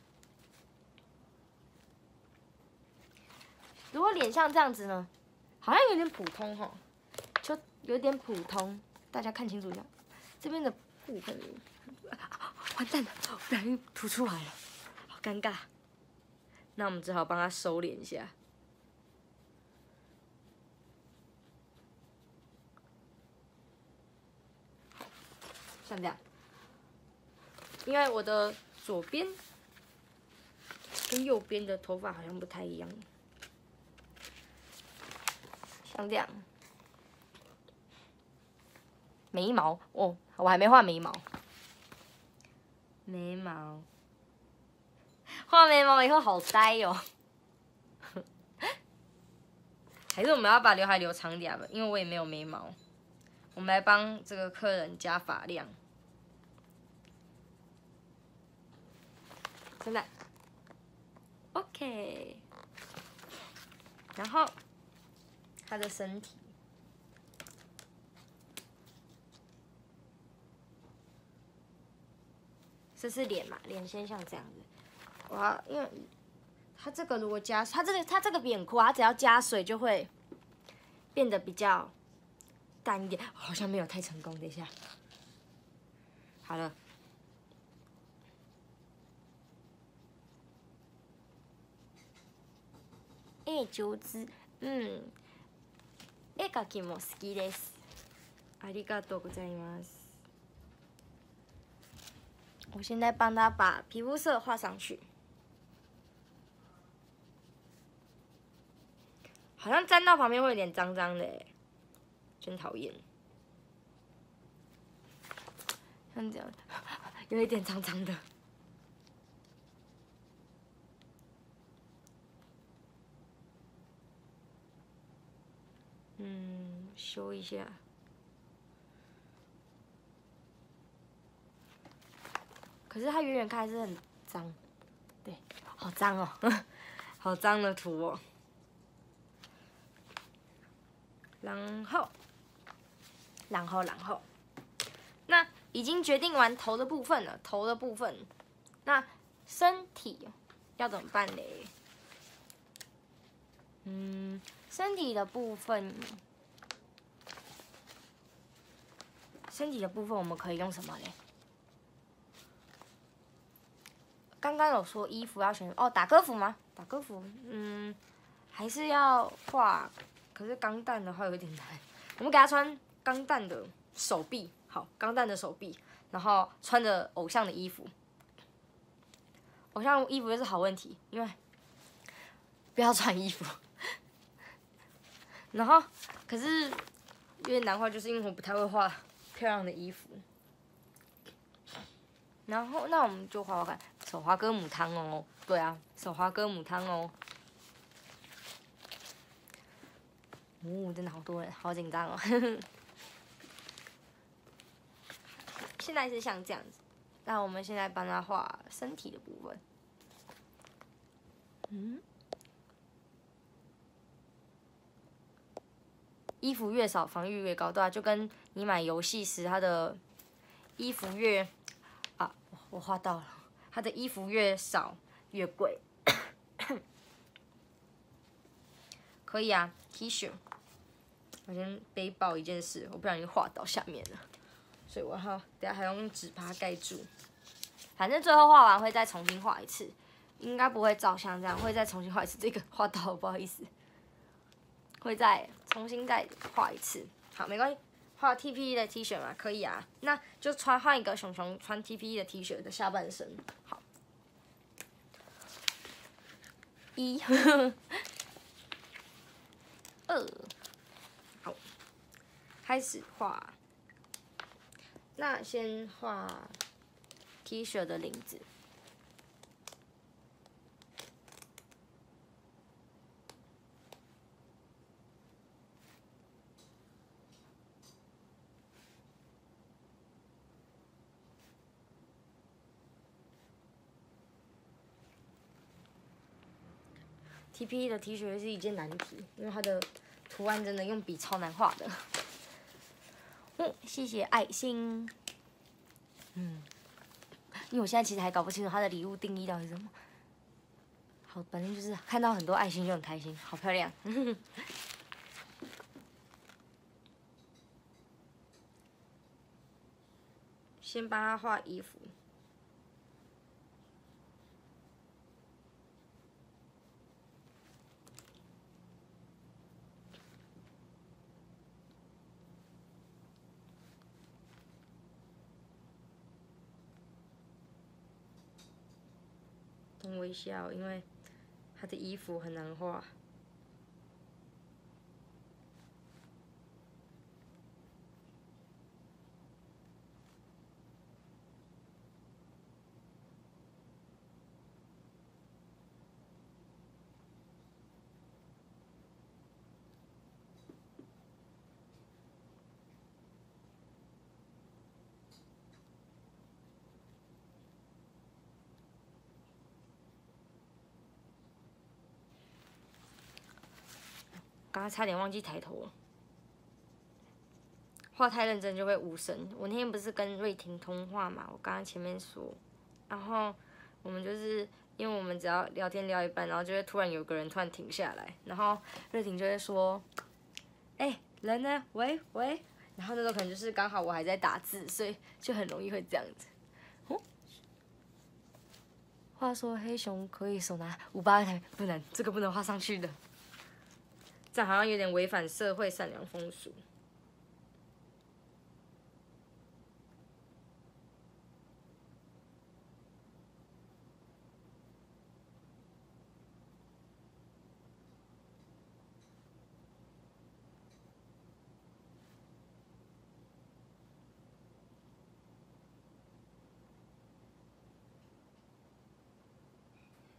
如果脸像这样子呢，好像有点普通哈，就有点普通，大家看清楚一下，这边的部分，完蛋了，不小心凸出来了，好尴尬。那我们只好帮他收敛一下。像这样，因为我的左边跟右边的头发好像不太一样。像这样，眉毛哦，我还没画眉毛。画眉毛以后好呆哦。还是我们要把刘海留长点吧，因为我也没有眉毛。我们来帮这个客人加发量。真的 ，OK。然后他的身体，这是脸嘛？脸先像这样子。因为它这个如果加它这个扁裤，它只要加水就会变得比较淡一点。好像没有太成功，等一下，好了。上手。絵描きも好きです。ありがとうございます。我现在帮他把皮肤色画上去，好像沾到旁边会有点脏脏的耶，真讨厌。像这样，有一点脏脏的。 修一下。可是它远远看还是很脏，对，好脏哦，好脏的图哦。然后，那已经决定完头的部分了，那身体要怎么办嘞？身体的部分我们可以用什么嘞？刚刚有说衣服要选哦，打歌服吗？打歌服，还是要画。可是钢弹的话有点难，我们给他穿钢弹的手臂，好，钢弹的手臂，然后穿着偶像的衣服。偶像衣服又是好问题，因为不要穿衣服。然后，可是有点难画，就是因为我不太会画漂亮的衣服。然后，那我们就画画看手画歌母汤哦。对啊，手画歌母汤哦。真的好多人，好紧张哦。现在是像这样子，那我们现在帮他画身体的部分。衣服越少，防御越高，对啊，就跟你买游戏时，它的衣服越我画到了，它的衣服越少越贵。可以啊 ，T 恤。我先背报一件事，我不小心画到下面了，所以我等下还要用纸把它盖住。反正最后画完会再重新画一次，应该不会照相这样，会再重新画一次。这个画到了，不好意思，会再重新再画一次。好，没关系，画 TPE 的 T 恤嘛，可以啊。那就换一个熊熊穿 TPE 的 T 恤的下半身。好，1、2，好，开始画。那先画 T 恤的领子。TPE 的 T 恤是一件难题，因为它的图案真的用笔超难画的。谢谢爱心。因为我现在其实还搞不清楚它的礼物定义到底是什么。好，反正就是看到很多爱心就很开心，好漂亮。先帮他画衣服。等我一下哦，因为他的衣服很难画。刚刚差点忘记抬头了，画太认真就会无神。我那天不是跟瑞婷通话嘛，我刚刚前面说，然后我们就是因为我们只要聊天聊一半，然后就会突然有个人突然停下来，然后瑞婷就会说：“人呢？喂。”然后那时候可能就是刚好我还在打字，所以就很容易会这样子。话说黑熊可以手拿58台，不能，这个不能画上去的。这样好像有点违反社会善良风俗。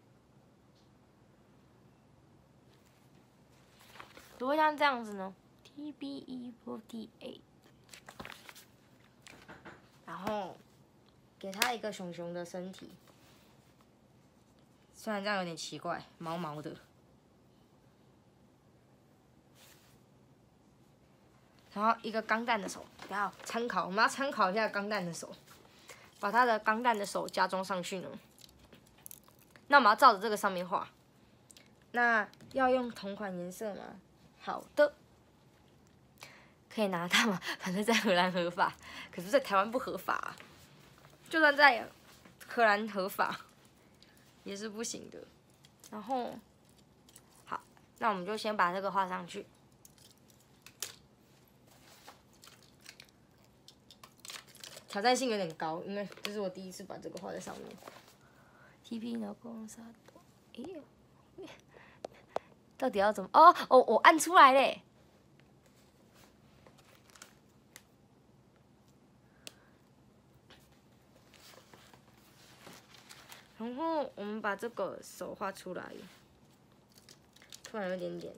如果像这样子呢 TBE48，然后给它一个熊熊的身体，虽然这样有点奇怪，毛毛的。然后一个钢弹的手，不要参考，我们要参考一下钢弹的手，把它的钢弹的手加装上去呢。那我们要照着这个上面画。那要用同款颜色吗？好的，可以拿它吗？反正在荷兰合法，可是在台湾不合法啊。就算在荷兰合法，也是不行的。然后，好，那我们就先把这个画上去。挑战性有点高，因为这是我第一次把这个画在上面。TP のコンサート，哎，到底要怎么？哦，我按出来嘞。然后我们把这个手画出来，突然有点点。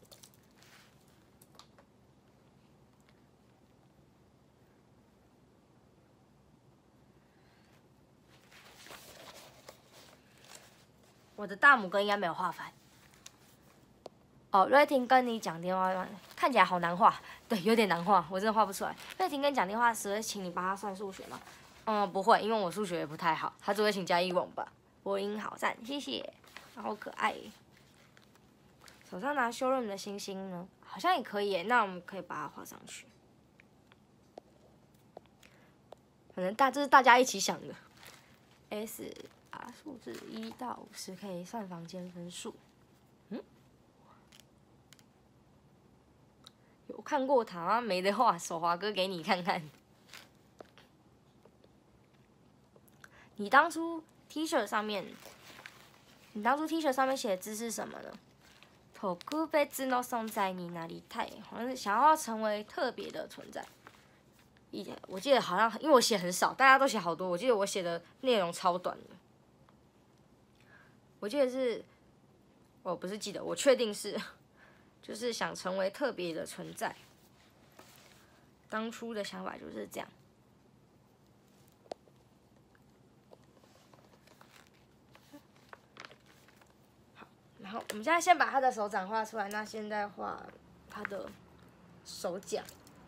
我的大拇哥应该没有画反。哦，瑞婷跟你讲电话，看起来好难画，对，有点难画，我真的画不出来。瑞婷跟你讲电话时，会请你帮他算数学吗？不会，因为我数学也不太好，他只会请加一网吧。播音好赞，谢谢，好可爱。手上拿修润的星星呢，好像也可以耶，那我们可以把它画上去。可能这是大家一起想的。数字1到50可以算房间分数。有看过他吗？没的话，手滑哥给你看看。你当初 T 恤上面写的字是什么呢？特別の存在になりたい，好像是想要成为特别的存在。我记得好像，因为我写很少，大家都写好多，我记得我写的内容超短的。我记得是，我不是记得，我确定是，就是想成为特别的存在。当初的想法就是这样。好，然后我们现在先把他的手掌画出来，那现在画他的手脚。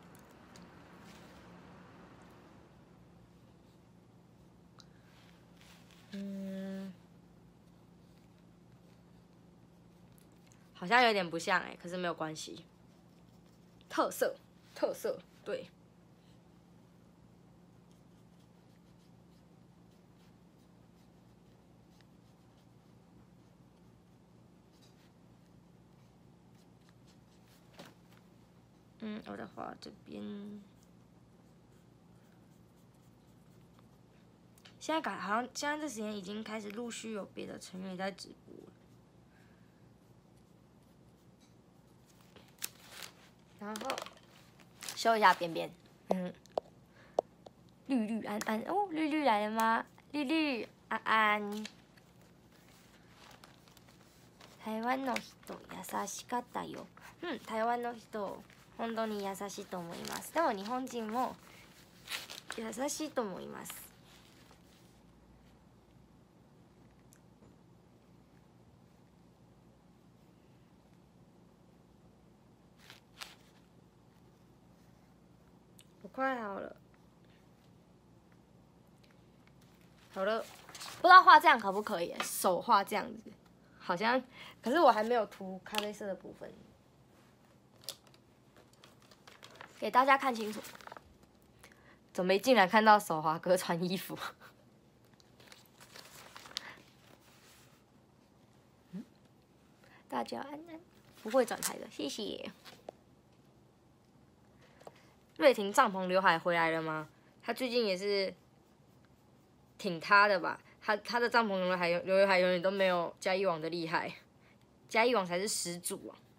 好像有点不像可是没有关系。特色，对。我的话这边，现在好像现在这时间已经开始陆续有别的成员也在直播了。然后修一下边边，绿绿安安哦，绿绿来了吗？绿绿安安。台湾の人優しかったよ。台湾の人本当に優しいと思います。でも日本人も優しいと思います。我快好了，好了，不知道画这样可不可以？手画这样子，好像，可是我还没有涂咖啡色的部分。给大家看清楚，怎么一进来看到手滑哥穿衣服？大家安安，不会转台的，谢谢。瑞婷帐篷刘海回来了吗？他最近也是挺他的吧？他的帐篷刘海永远都没有嘉义网的厉害，嘉义网才是始祖啊。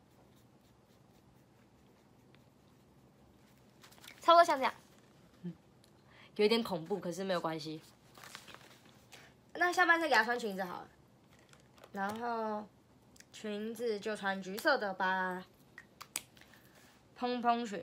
差不多像这样，有点恐怖，可是没有关系。那下半身给他穿裙子好了，然后裙子就穿橘色的吧。 蓬蓬裙。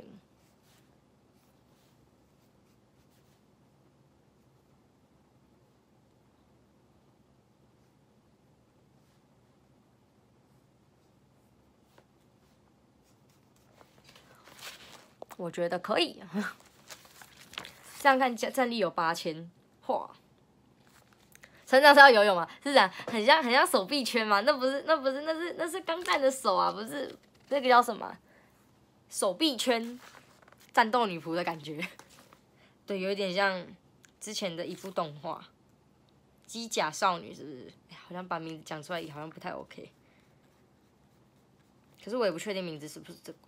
我觉得可以，这样看战力有8000，哇！成长是要游泳吗？是这样，很像手臂圈吗？那是钢弹的手啊，不是那个叫什么？手臂圈，战斗女仆的感觉。对，有一点像之前的一部动画《机甲少女》，是不是？好像把名字讲出来也好像不太 OK。可是我也不确定名字是不是这个。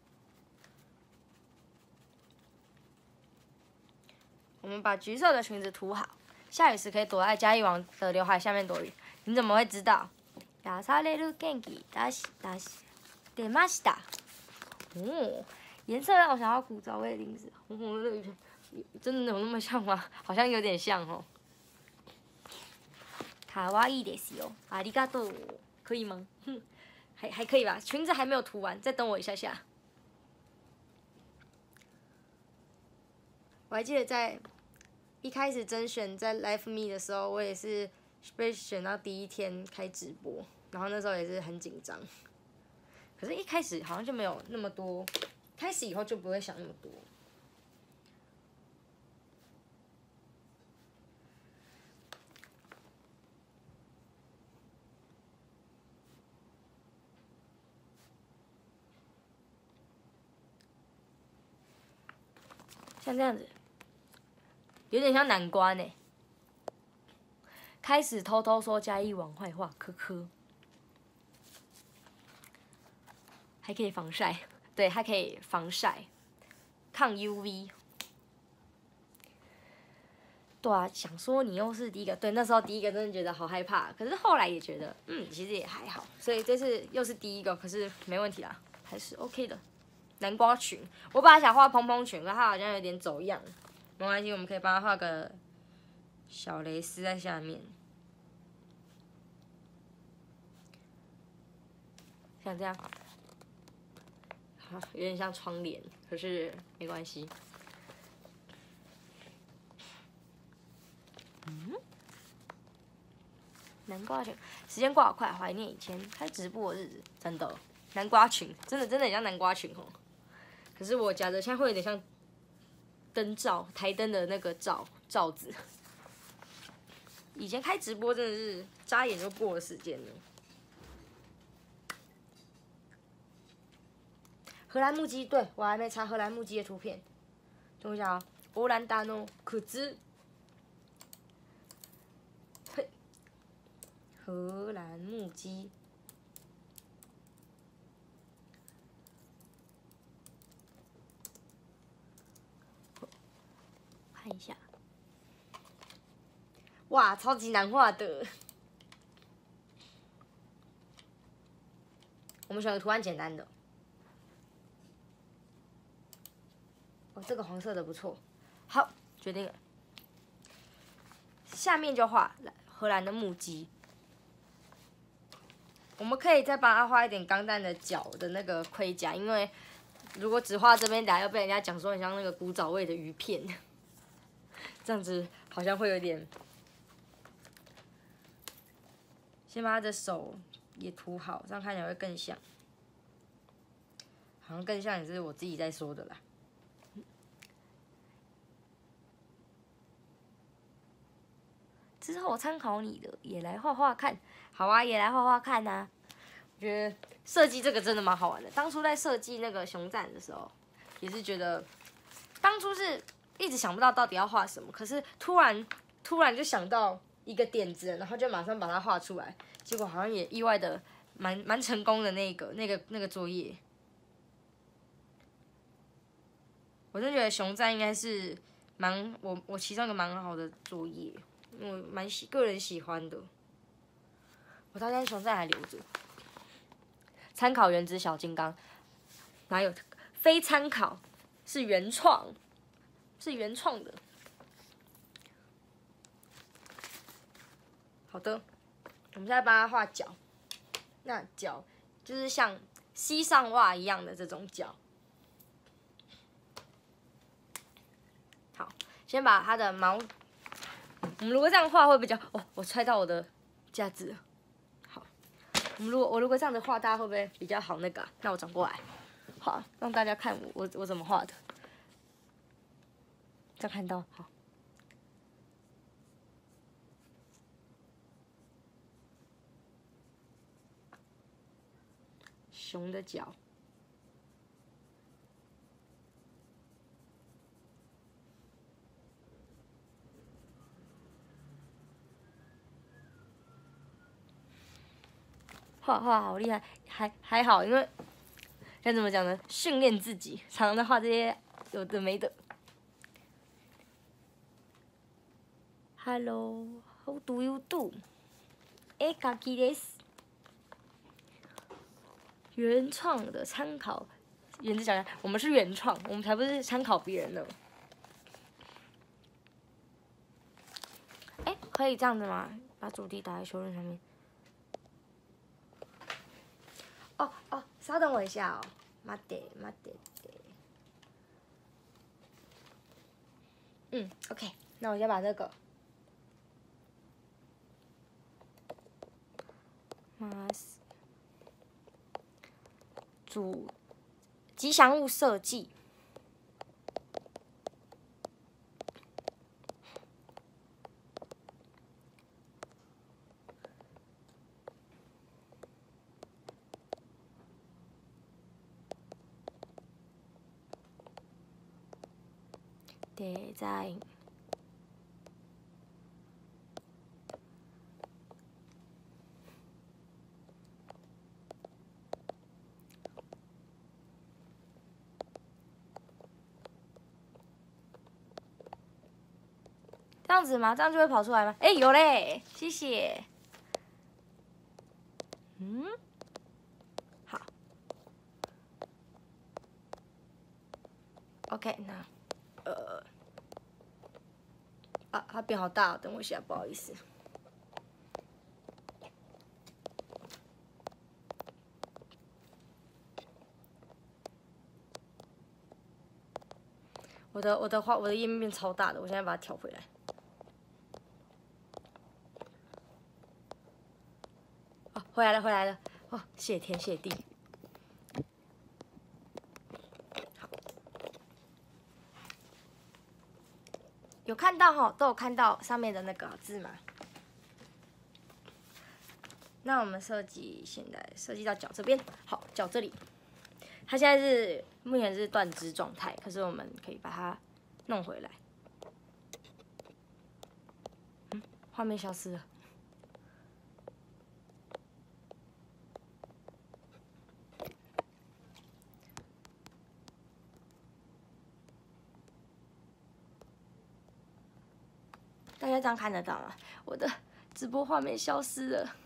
我们把橘色的裙子涂好，下雨时可以躲在嘉义王的刘海下面躲雨。你怎么会知道？出される元気出ました。哦，颜色让我想到古早味零食，红红的那个，真的有那么像吗？好像有点像哦。可愛いですよ，ありがとう，可以吗？还可以吧，裙子还没有涂完，再等我一下下。我还记得在一开始甄选在 Live Me 的时候，我也是被选到第一天开直播，然后那时候也是很紧张。可是，一开始好像就没有那么多，开始以后就不会想那么多。像这样子，有点像南瓜呢。开始偷偷说嘉义王坏话，科科。还可以防晒，对，它可以防晒，抗 UV。对啊，想说你又是第一个，对，那时候第一个真的觉得好害怕，可是后来也觉得，其实也还好，所以这次又是第一个，可是没问题啦，还是 OK 的。南瓜裙，我本来想画蓬蓬裙，可它好像有点走样，没关系，我们可以帮它画个小蕾丝在下面，像这样。有点像窗帘，可是没关系。南瓜裙，时间过好快，怀念以前开直播的日子，真的。南瓜裙，真的很像南瓜裙哦。可是我夹着现在会有点像灯罩，台灯的那个罩子。以前开直播真的是眨眼就过了时间了。荷兰木屐，对我还没查荷兰木屐的图片。等一下啊，オランダの靴。嘿，荷兰木屐。看一下，哇，超级难画的。我们选个图案简单的。哦，这个黄色的不错，好，决定了。下面就画荷兰的木屐，我们可以再帮他画一点钢弹的脚的那个盔甲，因为如果只画这边，等下又被人家讲说很像那个古早味的鱼片，这样子好像会有点。先把他的手也涂好，这样看起来会更像，好像更像也是我自己在说的啦。之后我参考你的，也来画画看。好啊，也来画画看啊。我觉得设计这个真的蛮好玩的。当初在设计那个熊赞的时候，也是觉得，当初是一直想不到到底要画什么，可是突然就想到一个点子，然后就马上把它画出来。结果好像也意外的蛮成功的那个作业。我真的觉得熊赞应该是我其中一个蛮好的作业。我个人喜欢的，我到现在熊赞还留着。参考原子小金刚，哪有非参考，是原创，的。好的，我们现在帮他画脚，那脚就是像膝上袜一样的这种脚。 先把它的毛，我们如果这样画会比较哦，我猜到我的架子了。好，我如果这样子画，大家会不会比较好那个啊？那我转过来，好，让大家看我怎么画的。再看到好。熊的脚，画好厉害，还好，因为该怎么讲呢？训练自己，常常在画这些有的没的。Hello, how do you do? 絵描きです。原创的参考，原子讲，我们是原创，我们才不是参考别人的。可以这样子吗？把主题打在修正上面。稍等我一下哦，待って。OK， 那我先把这个。主吉祥物设计。デザイン。这样子吗？这样就会跑出来吗？有嘞，谢谢。好。OK， 那它变好大哦，等我一下，不好意思。我的页面变超大的，我现在把它调回来。回来了！哦，谢天谢地。好，有看到哈，都有看到上面的那个字吗？那我们现在设计到脚这边，好，脚这里，它现在目前是断肢状态，可是我们可以把它弄回来。画面消失了。大家这样看得到吗？我的直播画面消失了。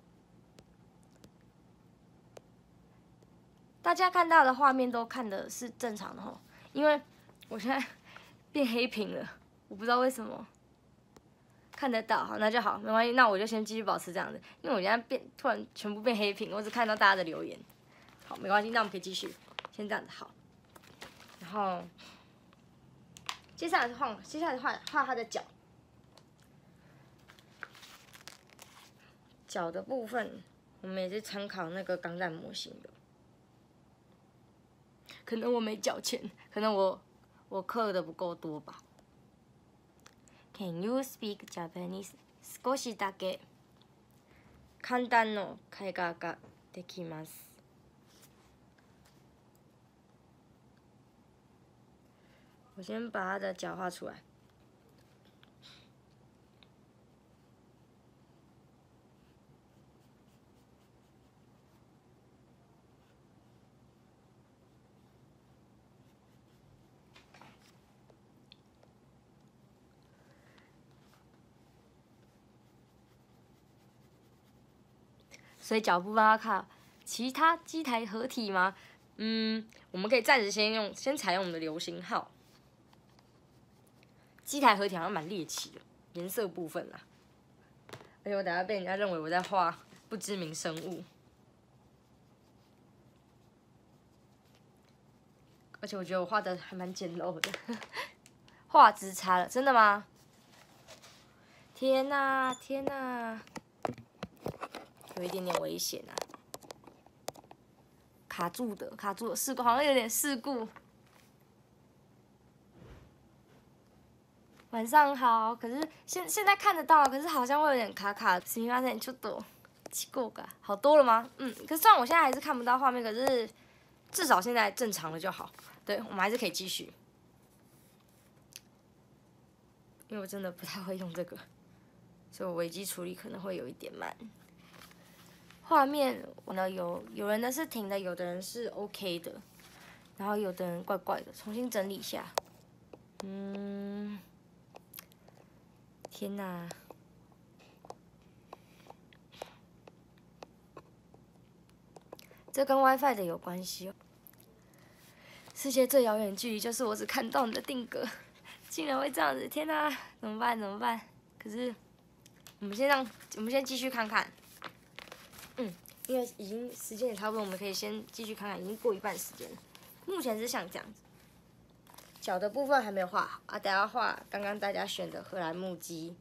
大家看到的画面都看的是正常的吼，因为我现在变黑屏了，我不知道为什么。看得到，好，那就好，没关系，那我就先继续保持这样子，因为我现在突然全部变黑屏，我只看到大家的留言。好，没关系，那我们可以继续，先这样子好。然后接下来画他的脚。脚的部分，我们也是参考那个钢弹模型的。可能我没缴钱，可能我课的不够多吧。Can you speak Japanese? 少しだけ簡単の会話ができます。我先把他的脚画出来。所以脚部帮他看其他机台合体吗？我们可以暂时先采用我们的流行号。机台合体好像蛮猎奇的，颜色部分啦。而且我等下被人家认为我在画不知名生物。而且我觉得我画的还蛮简陋的， 画质差了，真的吗？天哪，天哪，有一点点危险啊！卡住的，卡住的事故，好像有点事故。晚上好，可是现在看得到，可是好像会有点卡卡。すみません、ちょっと奇怪噶，好多了吗？可是虽然我现在还是看不到画面，可是至少现在正常了就好。对，我们还是可以继续。因为我真的不太会用这个，所以我危机处理可能会有一点慢。画面呢有人的是停的，有的人是 OK 的，然后有的人怪怪的，重新整理一下。天哪！这跟 WiFi 的有关系哦。世界最遥远的距离就是我只看到你的定格，竟然会这样子！天哪，怎么办？怎么办？可是我们先继续看看。因为已经时间也差不多，我们可以先继续看看，已经过一半时间了。目前是像这样子，脚的部分还没有画好啊，等下画刚刚大家选的荷兰木屐，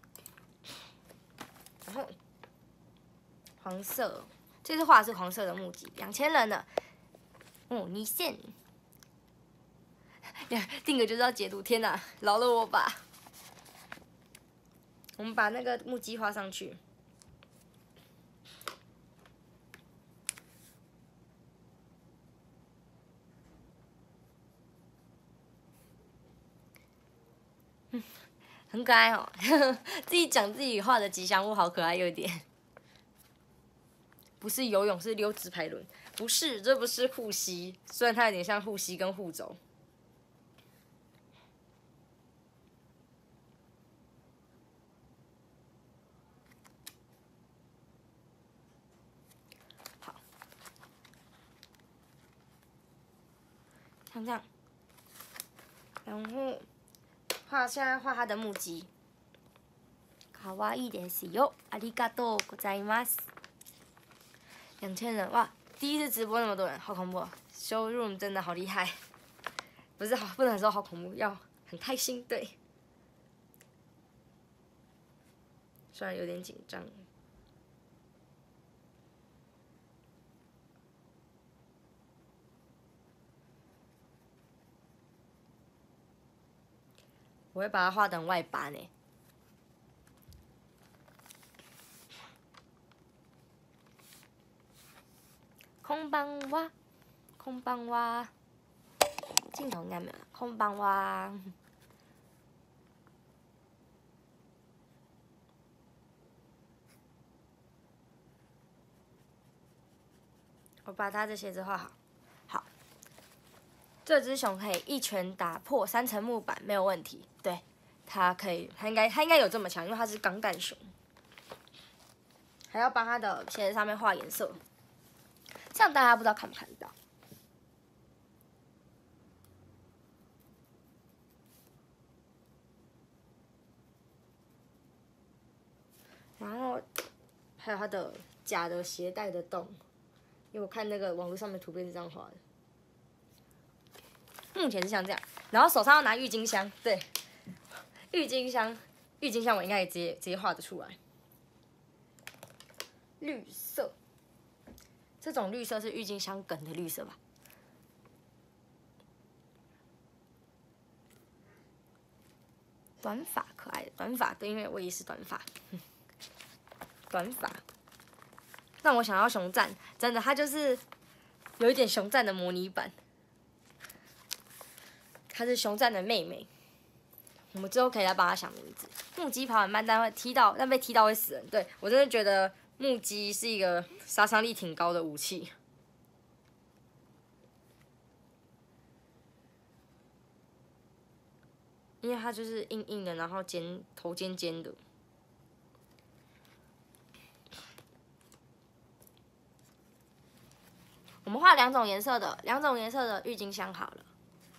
然后黄色，这次画的是黄色的木屐，2000人了。你线，定格就是要解读，天哪，饶了我吧！我们把那个木屐画上去。很可爱哦，自己讲自己画的吉祥物，好可爱，有点。不是游泳，是溜直排轮。不是，这不是护膝，虽然它有点像护膝跟护肘。好，像这样，然后现在画它的木屐。かわいいですよ。ありがとうございます。2000人哇！第一次直播那么多人，好恐怖哦！Showroom 真的好厉害，不能说好恐怖，要很开心。对，虽然有点紧张。我会把它画成外八呢。こんばんは，こんばんは。镜头应该没有了。こんばんは。我把它的鞋子画好。好，这只熊可以一拳打破3层木板，没有问题。对，它可以，它应该有这么强，因为它是钢弹熊。还要帮它的鞋子上面画颜色，这样大家不知道看不看得到。然后还有它的假的鞋带的洞，因为我看那个网络上面图片是这样画的。目前是像这样，然后手上要拿郁金香，对，郁金香我应该也直接画得出来。绿色，这种绿色是郁金香梗的绿色吧？短发可爱的短发，对，因为我也是短发。短发让我想要熊赞，真的，它就是有一点熊赞的模拟版。她是熊赞的妹妹，我们之后可以来帮她想名字。木屐跑很慢，但被踢到会死人。对，我真的觉得木屐是一个杀伤力挺高的武器。因为它就是硬硬的，然后头尖尖的。我们画两种颜色的郁金香好了。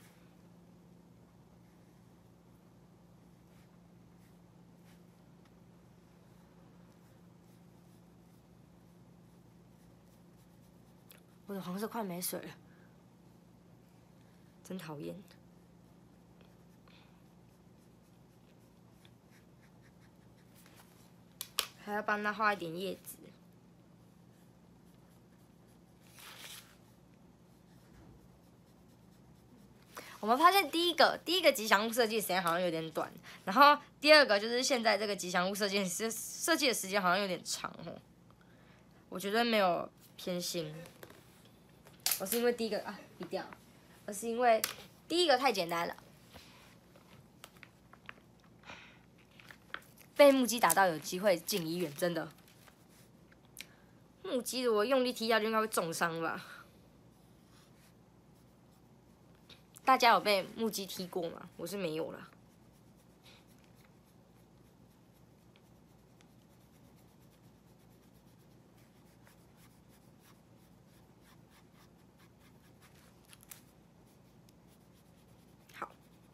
我的黄色快没水了，真讨厌。 还要帮他画一点叶子。我们发现第一个吉祥物设计时间好像有点短，然后第二个就是现在这个吉祥物设计的时间好像有点长哦。我觉得没有偏心，我是因为第一个比掉，而是因为第一个太简单了，被木屐打到有机会进医院，真的。木屐我用力踢下去应该会重伤吧？大家有被木屐踢过吗？我是没有啦。好，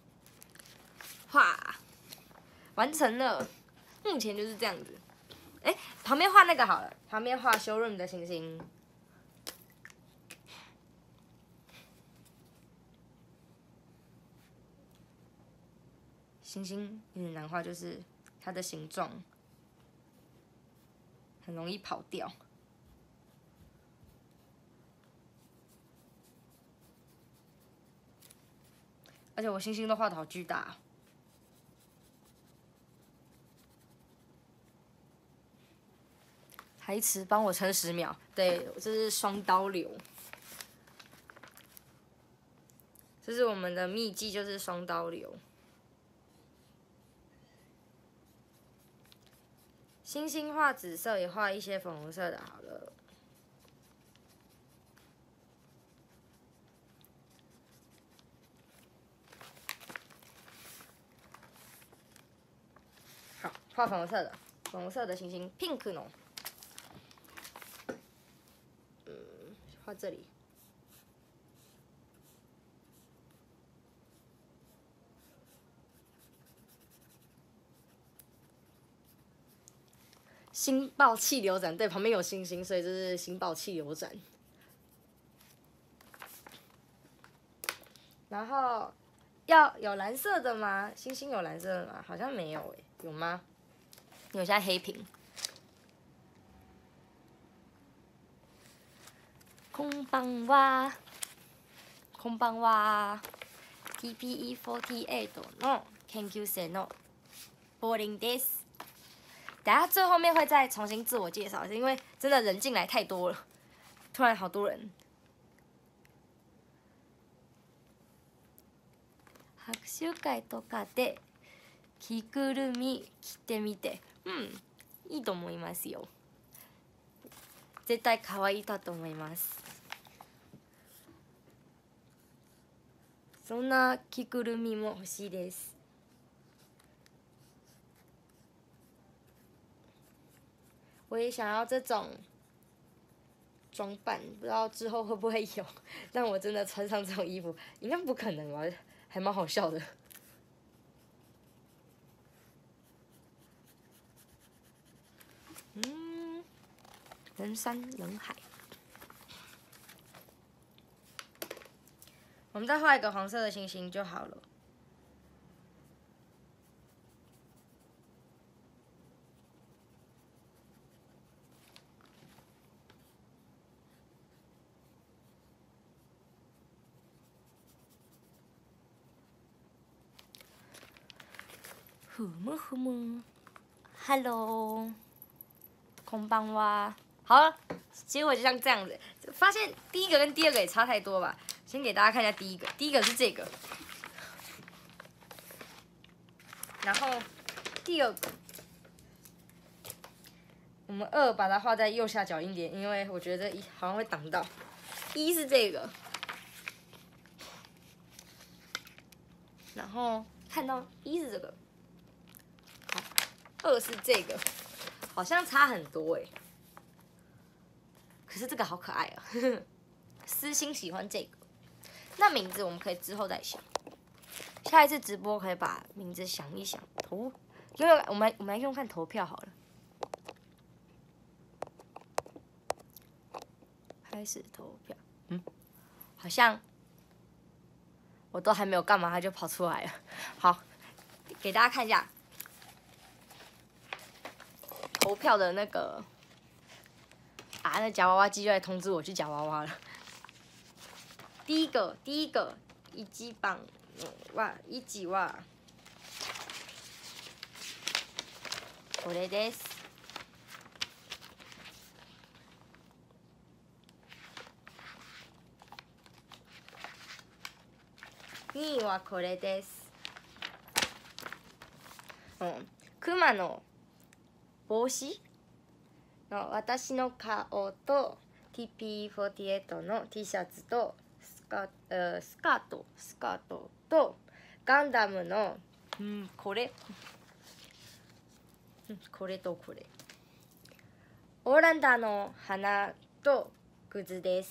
画完成了，目前就是这样子。哎，旁边画那个好了，旁边画showroom的星星。星星有点难画，就是它的形状很容易跑掉。而且我星星都画的好巨大。台词帮我撑10秒，对，这是双刀流。这是我们的秘技，就是双刀流。星星画紫色，也画一些粉红色的，好了。好，画粉红色的，粉红色的星星 ，pink 呢？画这里。星爆气流斩，对，旁边有星星，所以这是星爆气流斩。然后要有蓝色的吗？星星有蓝色的吗？好像没有诶，有吗？有，现在黑屏。こんばんは。こんばんは。TPE48 の研究生の柏林です。等下最后面会再重新自我介绍，因为真的人进来太多了，突然好多人。拍手会とかで着ぐるみ着てみて、いいと思いますよ。絶対可愛いだと思います。そんな着ぐるみも欲しいです。我也想要这种装扮，不知道之后会不会有。但我真的穿上这种衣服，应该不可能吧？还蛮好笑的。人山人海。我们再画一个黄色的星星就好了。ふむふむ ，Hello， こんばんは。好了，结果就像这样子。发现第一个跟第二个也差太多吧？先给大家看一下第一个，第一个是这个，然后第二个，我们2把它画在右下角一点，因为我觉得好像会挡到。1是这个，然后看到1是这个。2是这个，好像差很多哎。可是这个好可爱啊，私心喜欢这个。那名字我们可以之后再想，下一次直播可以把名字想一想。因为我们来用看投票好了。开始投票，好像我都还没有干嘛，它就跑出来了。好，给大家看一下。 投票的那个那夹娃娃机就来通知我去夹娃娃了。第一个1番は1はこれです。2位はこれです。クマの帽子の私の顔と TP48 の T シャツとスカートとガンダムのこれとこれオランダの花と靴です。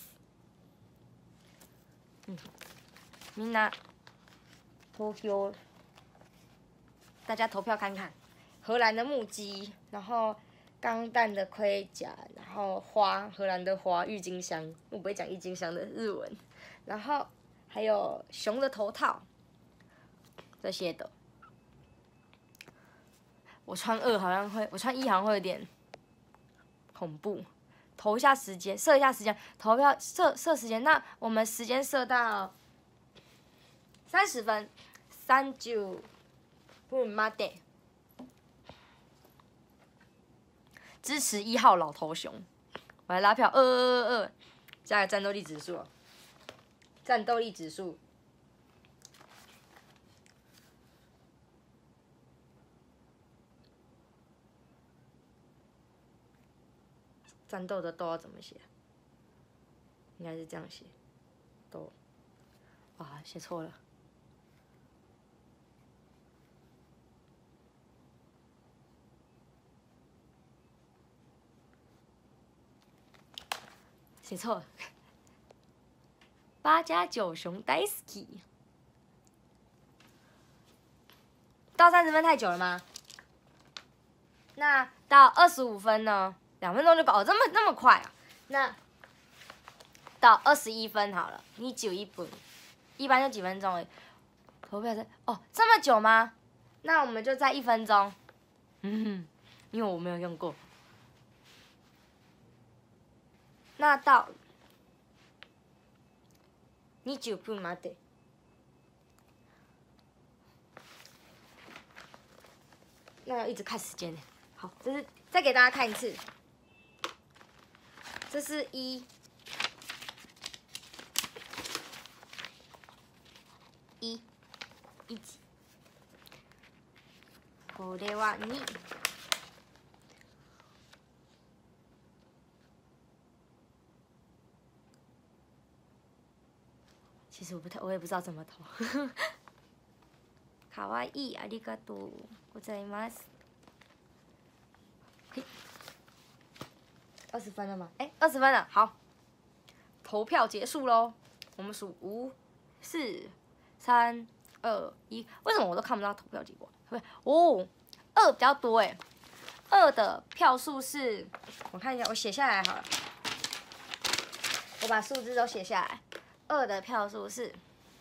みんな投票，大家投票看看，荷兰的木屐，然后钢弹的盔甲，然后荷兰的花，郁金香，我不会讲郁金香的日文，然后还有熊的头套，这些的。我穿1好像会有点恐怖。投一下时间，设一下时间，投票设时间。那我们时间设到30分，30分まで。支持1号老头熊，我来拉票，2222，加个战斗力指数，战斗力指数。战斗的斗要怎么写？应该是这样写，斗。啊，写错了。写错了。8加9熊大好き。到30分太久了吗？那到25分呢？2分钟就搞，那么快啊？那到21分好了，21分，一般就几分钟而已。投票是这么久吗？那我们就在1分钟。因为我没有用过。那到20分まで。那要一直看时间呢。好，这是再给大家看一次。这是1集。これは2。其实我也不知道怎么投。かわいい、ありがとうございます。20分了吗？20分了，好，投票结束喽。我们数5、4、3、2、1。为什么我都看不到投票结果？2比较多2的票数是，我看一下，我写下来好了。我把数字都写下来。2的票数是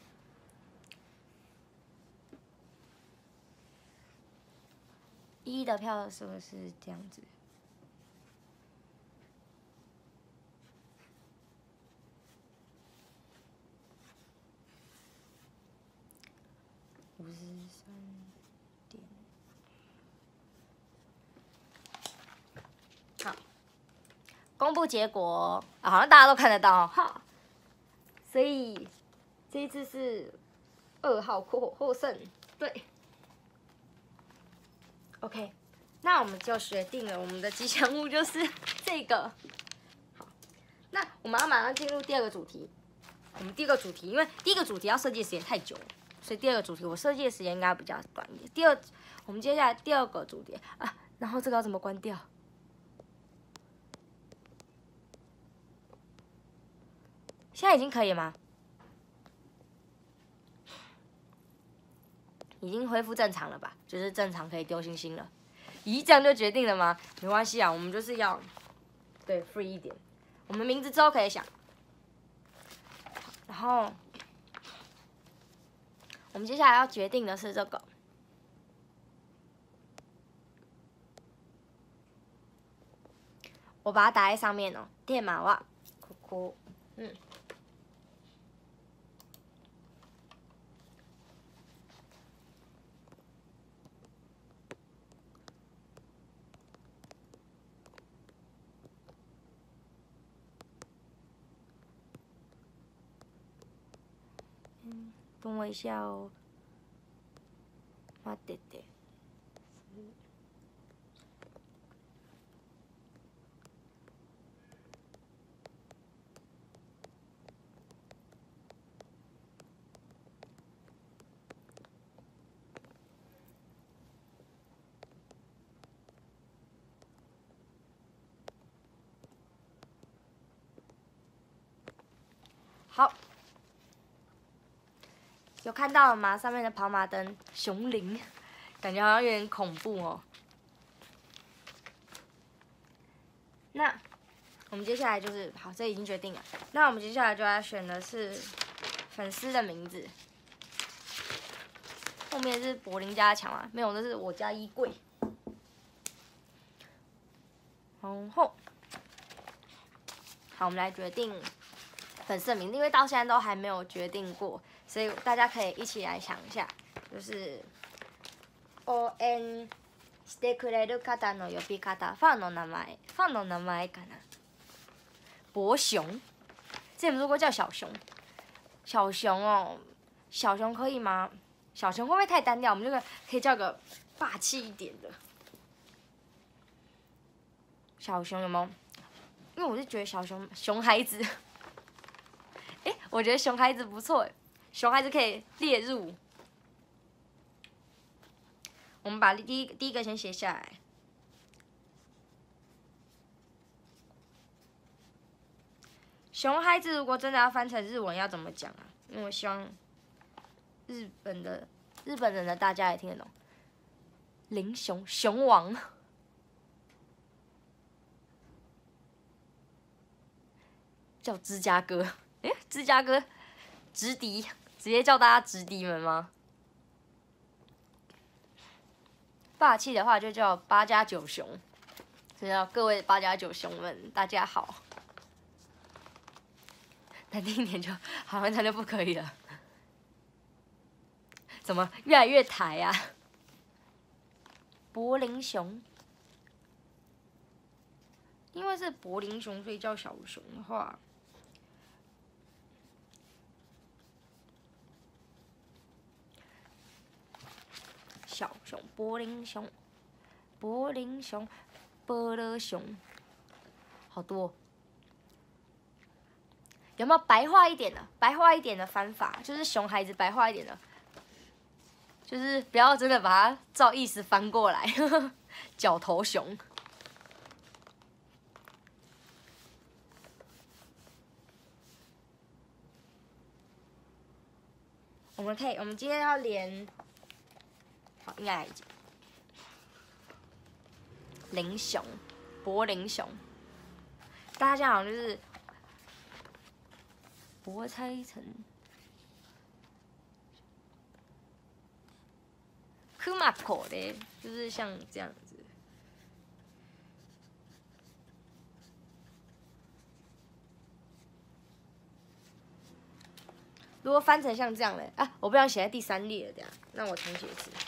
1的票数是这样子。53点。好，公布结果好像大家都看得到哈。所以这一次是2号获胜，对。OK， 那我们就决定了，我们的吉祥物就是这个。好，那我们要马上进入第2个主题。我们第2个主题，因为第1个主题要设计的时间太久了，所以第2个主题我设计的时间应该比较短一点。我们接下来第2个主题然后这个要怎么关掉？现在已经可以吗？已经恢复正常了吧？就是正常可以丢星星了。咦，这样就决定了吗？没关系啊，我们就是要对 free 一点。我们名字之后可以想。然后我们接下来要决定的是这个。 我把它打在上面哦。テーマはここ。等我一下哦，待ってて。好，有看到了吗？上面的跑马灯，熊铃，感觉好像有点恐怖哦。那我们接下来就是好，这已经决定了。那我们接下来就要选的是粉丝的名字。后面是柏林家墙啊，没有，这是我家衣柜。然后，好，我们来决定粉丝的名字，因为到现在都还没有决定过，所以大家可以一起来想一下，就是応援してくれる方の呼び方、ファンの名前かな。博雄，之前不是说过叫小熊？小熊哦，小熊可以吗？小熊会不会太单调？我们这个可以叫个霸气一点的。小熊有没有？因为我是觉得小熊孩子，我觉得熊孩子不错哎，熊孩子可以列入。我们把第一个先写下来。熊孩子如果真的要翻成日文，要怎么讲啊？因为我希望日本人的大家也听得懂。林熊，熊王。叫芝加哥，芝加哥直敌，直接叫大家直敌们吗？霸气的话就叫8+9熊，所以叫各位8+9熊们，大家好。难听一点就好像他就不可以了，怎么越来越台啊？柏林熊，因为是柏林熊，所以叫小熊的话。小熊，柏林熊，柏林熊，波勒熊，好多。有没有白话一点的？白话一点的翻法，就是熊孩子白话一点的，就是不要真的把它照意思翻过来。角头熊。我们今天要连。应该已经林熊，柏林熊，大家这样好像就是博猜成库马口的，就是像这样子。如果翻成像这样的啊，我不想写在第3列了，这样，那我重写一次。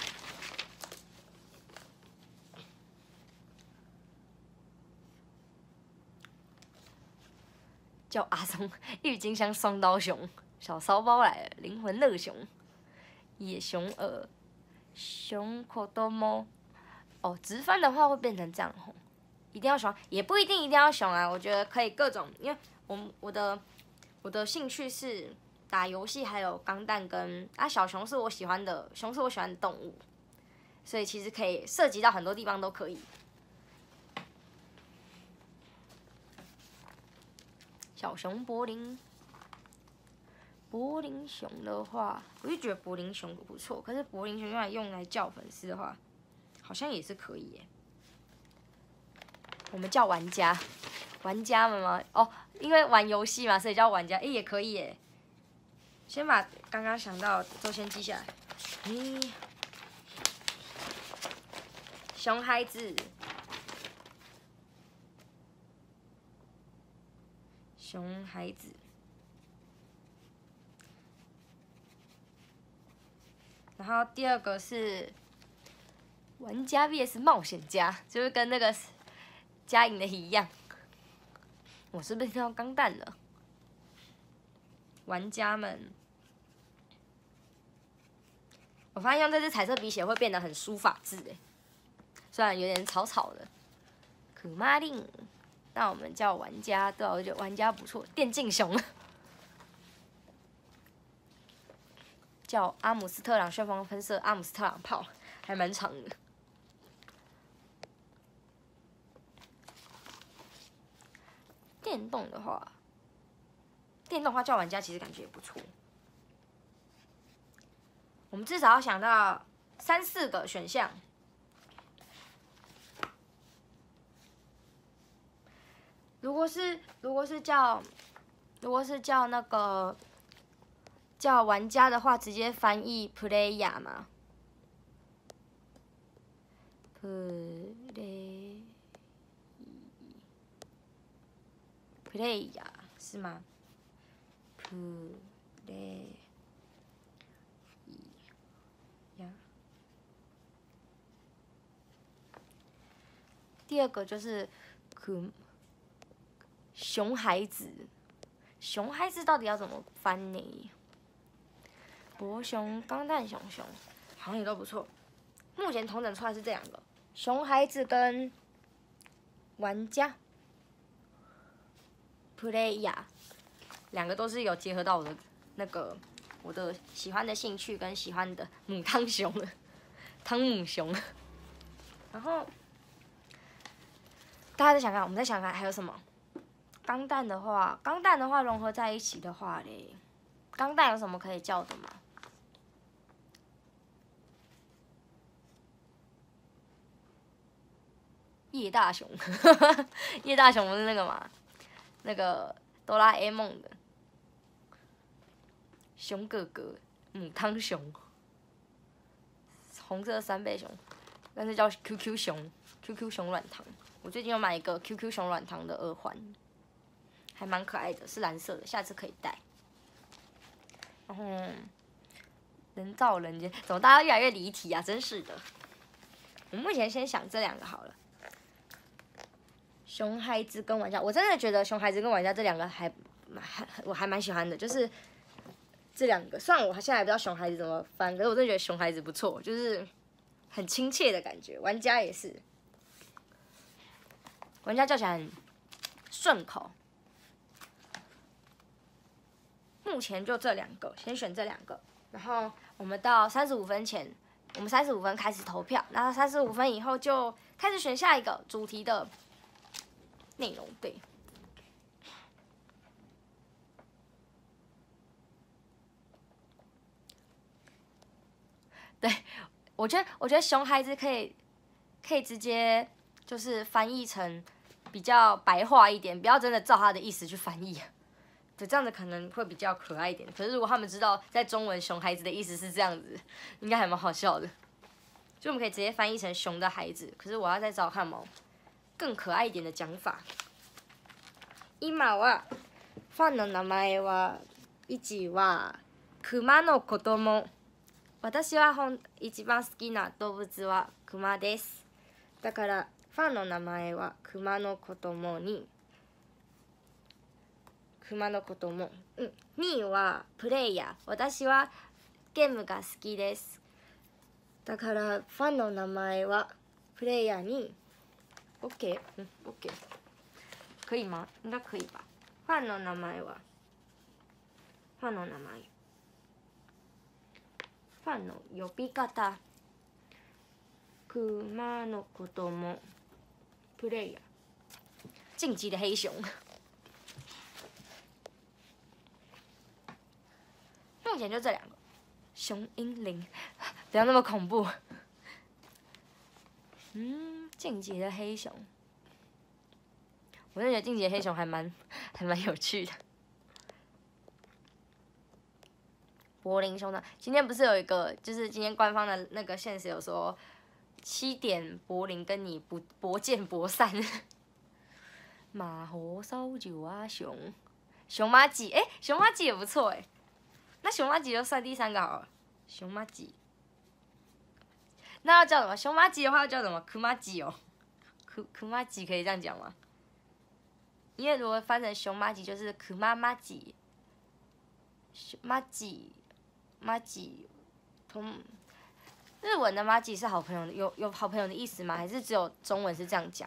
叫阿松，郁金香双刀熊，小骚包来了，灵魂乐熊，野熊耳，熊口多猫。哦，直翻的话会变成这样吼，一定要熊，也不一定一定要熊啊。我觉得可以各种，因为我的兴趣是打游戏，还有钢弹跟小熊是我喜欢的，熊是我喜欢的动物，所以其实可以涉及到很多地方都可以。小熊柏林熊的话，我就觉得柏林熊不错。可是柏林熊用来叫粉丝的话，好像也是可以耶。我们叫玩家们吗？哦，因为玩游戏嘛，所以叫玩家。也可以耶。先把刚刚想到都先记下来。熊孩子。 熊孩子。然后第二个是玩家 VS 冒险家，就是跟那个嘉颖的一样。我是不是听到钢弹了？玩家们，我发现用这支彩色笔写会变得很书法字哎，虽然有点草草的。可玛令，那我们叫玩家，对啊，我觉得玩家不错。电竞熊，叫阿姆斯特朗旋风喷射阿姆斯特朗炮，还蛮长的。电动的话叫玩家其实感觉也不错。我们至少要想到3、4个选项。如果是叫那个叫玩家的话，直接翻译 player 嘛 player 是吗 ？player 第二个就是熊孩子，熊孩子到底要怎么翻呢？博熊、钢弹熊，好像也都不错。目前统整出来是这两个，熊孩子跟玩家 player， 两个都是有结合到我的喜欢的兴趣跟喜欢的母汤熊汤姆熊。然后大家再想看，我们再想看还有什么？钢弹的话融合在一起的话嘞，钢弹有什么可以叫的吗？叶大雄，叶大雄不是那个嘛？那个哆啦 A 梦的熊哥哥，母汤熊，红色3倍熊，但是叫 QQ 熊软糖。我最近有买一个 QQ 熊软糖的耳环，还蛮可爱的，是蓝色的，下次可以戴。然后人造人间，怎么大家越来越离题啊？真是的。我目前先想这两个好了。熊孩子跟玩家，我真的觉得熊孩子跟玩家这两个我还蛮喜欢的，就是这两个。虽然我现在还不知道熊孩子怎么翻，可是我真的觉得熊孩子不错，就是很亲切的感觉。玩家也是，玩家叫起来很顺口。目前就这两个，先选这两个，然后我们到35分前，我们35分开始投票，然后35分以后就开始选下一个主题的内容。对，我觉得熊孩子可以直接就是翻译成比较白话一点，不要真的照他的意思去翻译。对，这样子可能会比较可爱一点。可是如果他们知道在中文熊孩子的意思是这样子，应该还蛮好笑的。所以我们可以直接翻译成熊的孩子。可是我要再找看有更可愛い点的讲法。今はファンの名前は1は熊の子供。私は一番好きな動物は熊です。だからファンの名前は熊の子供に。熊の子供。2位はプレイヤー。私はゲームが好きです。だからファンの名前はプレイヤーに。OK？ OK。可以吗？应该可以吧。ファンの名前は。ファンの名前。ファンの呼び方。熊の子供。プレイヤー。晋级的黑熊。目前就这两个，熊英灵，不要那么恐怖。晋级的黑熊，我真的觉得晋级的黑熊还蛮有趣的。柏林熊呢？今天不是有一个，就是今天官方的那个现实有说7点柏林跟你不见不散。马猴烧酒啊熊， 熊妈吉，哎，熊妈吉也不错哎。那熊妈吉就算第3个好了。熊妈吉，那要叫什么？熊妈吉的话要叫什么？库妈吉哦。库妈吉可以这样讲吗？因为如果翻成熊妈吉就是库妈妈吉。妈吉，日文的妈吉是好朋友的，有好朋友的意思吗？还是只有中文是这样讲？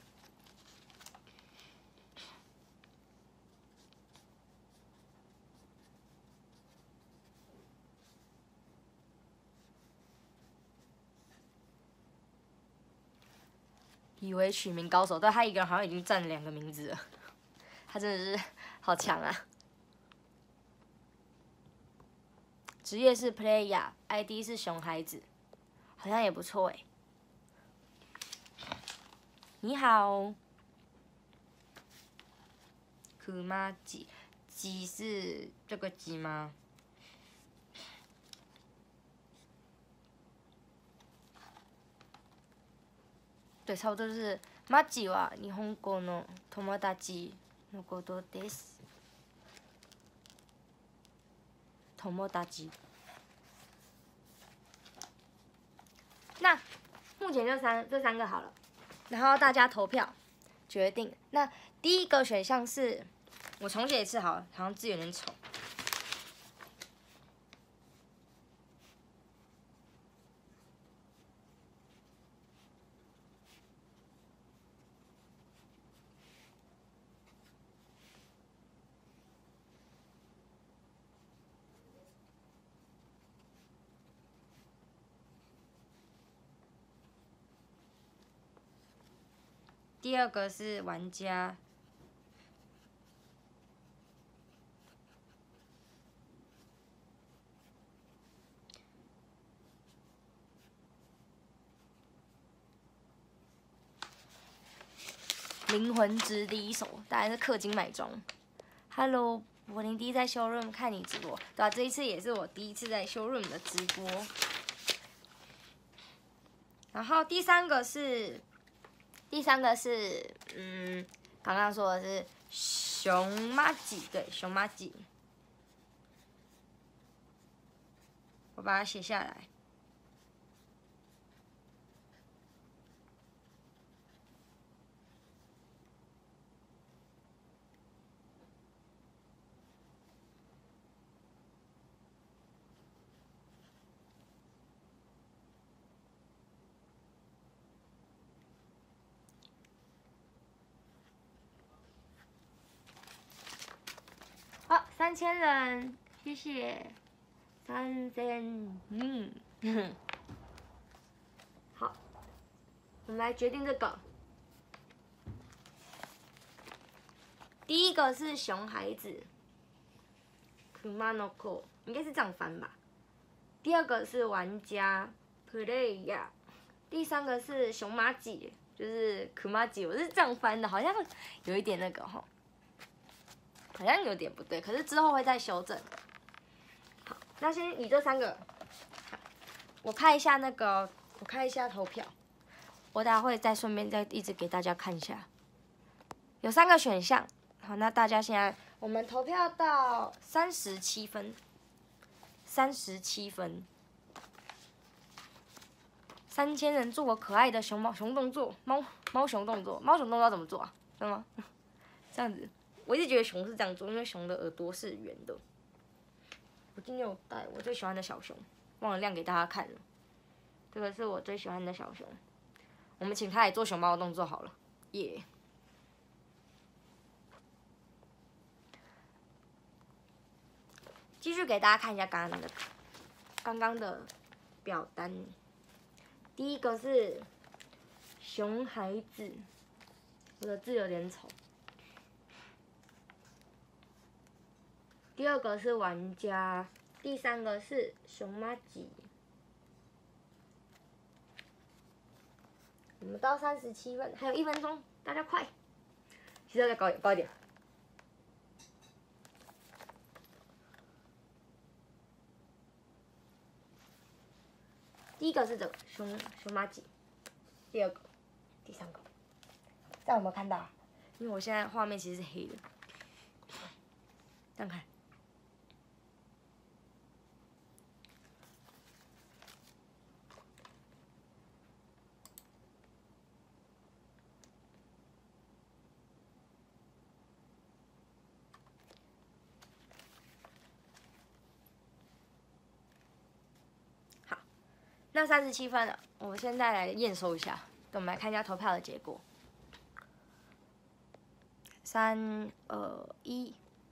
以为取名高手，但他一个人好像已经占了2个名字了，他真的是好强啊！职业是 player，ID 是熊孩子，好像也不错哎。你好，库妈吉，吉是这个吉吗？对，差不多就是マジは日本語の友達のことです。友達。那目前这三个好了，然后大家投票决定。那第1个选项是，我重写一次好了，好像字有点丑。第2个是玩家，灵魂之第一手，当然是氪金买装。Hello， 柏林第一在 showroom 看你直播，对吧？这一次也是我第1次在 showroom 的直播。然后第三个是，刚刚说的是熊妈吉，对，熊妈吉，我把它写下来。好，3000人，谢谢，3000，好，我们来决定这个。第1个是熊孩子 ，Kuma no ko， 应该是这样翻吧。第2个是玩家 ，player。第3个是熊妈吉，就是 Kuma吉，我是这样翻的，好像有一点那个哈。好像有点不对，可是之后会再修正。好，那先以这3个，我看一下投票，我等下会再顺便再一直给大家看一下。有3个选项，好，那大家现在我们投票到37分，37分，3000人做我可爱的熊动作，猫熊动作，猫熊动作要怎么做啊？知道吗？这样子。我一直觉得熊是这样做，因为熊的耳朵是圆的。我今天有带我最喜欢的小熊，忘了亮给大家看了。这个是我最喜欢的小熊，我们请他来做熊猫的动作好了，耶、继续给大家看一下刚刚的表单。第1个是熊孩子，我的字有点丑。第2个是玩家，第3个是熊妈吉。我们到37分，还有1分钟，大家快！其实再高一点。第1个是这个熊妈吉，第2个，第3个，这样有没有看到？因为我现在画面其实是黑的。 这样看。好，那37分了，我们现在来验收一下，我们来看一下投票的结果。3、2、1。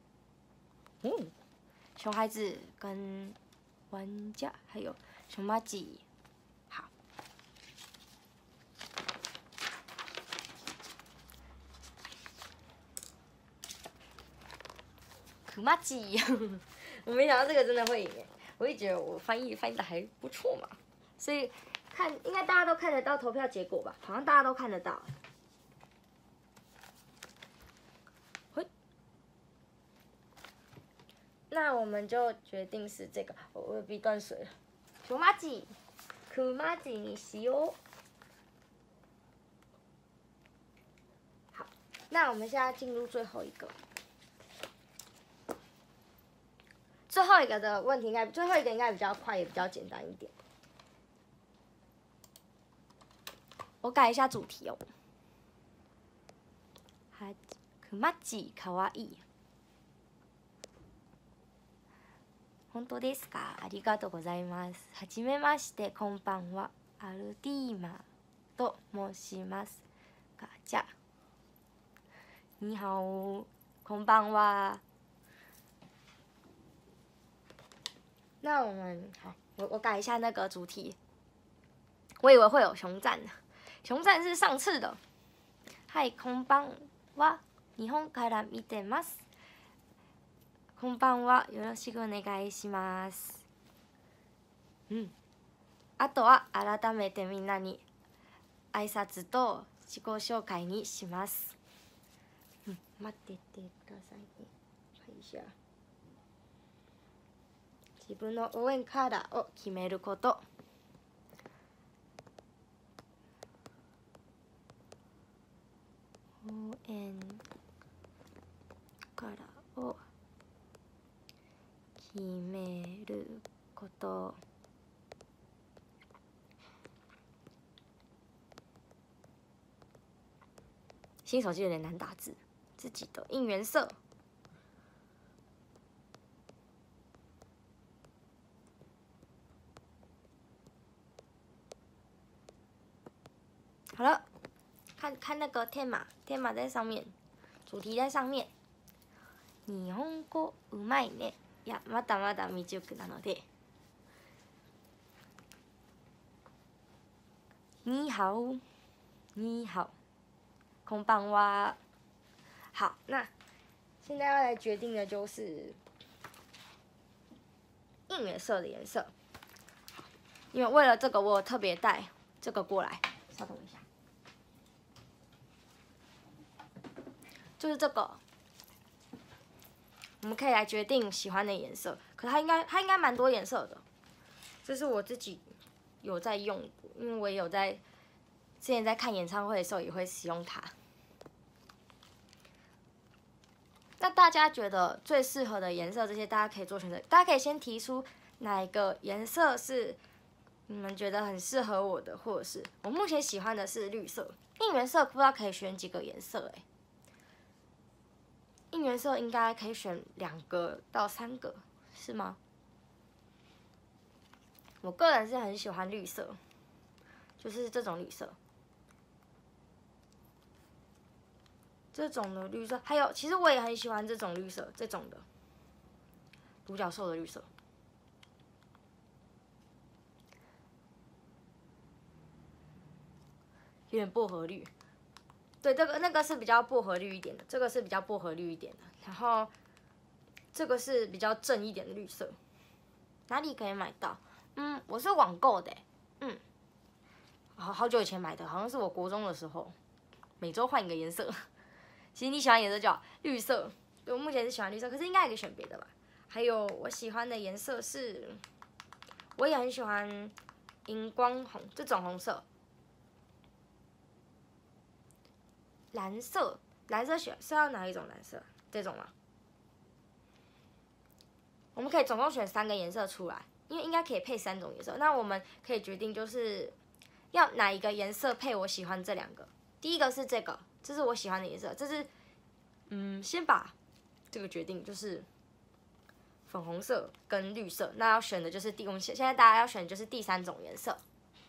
熊孩子跟玩家还有熊妈吉，好。可妈吉，我没想到这个真的会赢哎！我也觉得我翻译的还不错嘛，所以应该大家都看得到投票结果吧？好像大家都看得到。那我们就决定是这个，我的笔断水了。熊妈吉，可妈吉你洗哦。好，那我们现在进入最后一个。最后一个的问题最后一个应该比较快，也比较简单一点。我改一下主题哦。可妈吉かわいい。本当ですか？ありがとうございます。はじめまして、こんばんは。アルティーマと申します。じゃあ、你好，こんばんは。那我们好，我改一下那个主题。我以为会有熊赞的，熊赞是上次的。はい、こんばんは。日本から見てます。こんばんは。よろしくお願いします。あとは改めてみんなに挨拶と自己紹介にします。待っててくださいね。看一下。自分の応援カラーを決めること。応援カラーを決めること。新手机有点难打字。自己的应援色。好了，看那个テーマ在上面，主题在上面。日本語うまいね。いや、まだまだ未熟なので。你好，你好，こんばんは。好，那现在要来决定的就是应援色的颜色。因为为了这个，我有特别带这个过来。稍等一下，就是这个，我们可以来决定喜欢的颜色。可是它应该蛮多颜色的，这是我自己有在用，因为我也有之前在看演唱会的时候也会使用它。那大家觉得最适合的颜色，这些大家可以做选择。大家可以先提出哪一个颜色是你们觉得很适合我的，或者是我目前喜欢的是绿色。应援色不知道可以选几个颜色哎。应援色应该可以选2个到3个，是吗？我个人是很喜欢绿色，就是这种绿色。这种的绿色，还有其实我也很喜欢这种绿色，这种的独角兽的绿色。有点薄荷绿，对，那个是比较薄荷绿一点的，这个是比较薄荷绿一点的，然后这个是比较正一点的绿色。哪里可以买到？我是网购的，好久以前买的，好像是我国中的时候，每周换一个颜色。其实你喜欢颜色就好，绿色，对我目前是喜欢绿色，可是应该也可以选别的吧。还有我喜欢的颜色是，我也很喜欢荧光红这种红色。蓝色是要哪一种蓝色？这种吗？ 我们可以总共选3个颜色出来，因为应该可以配3种颜色。那我们可以决定就是要哪一个颜色配我喜欢这2个。第一个是这个，这是我喜欢的颜色，这是先把这个决定就是粉红色跟绿色。那要选的就是我们现在大家要选的就是第3种颜色。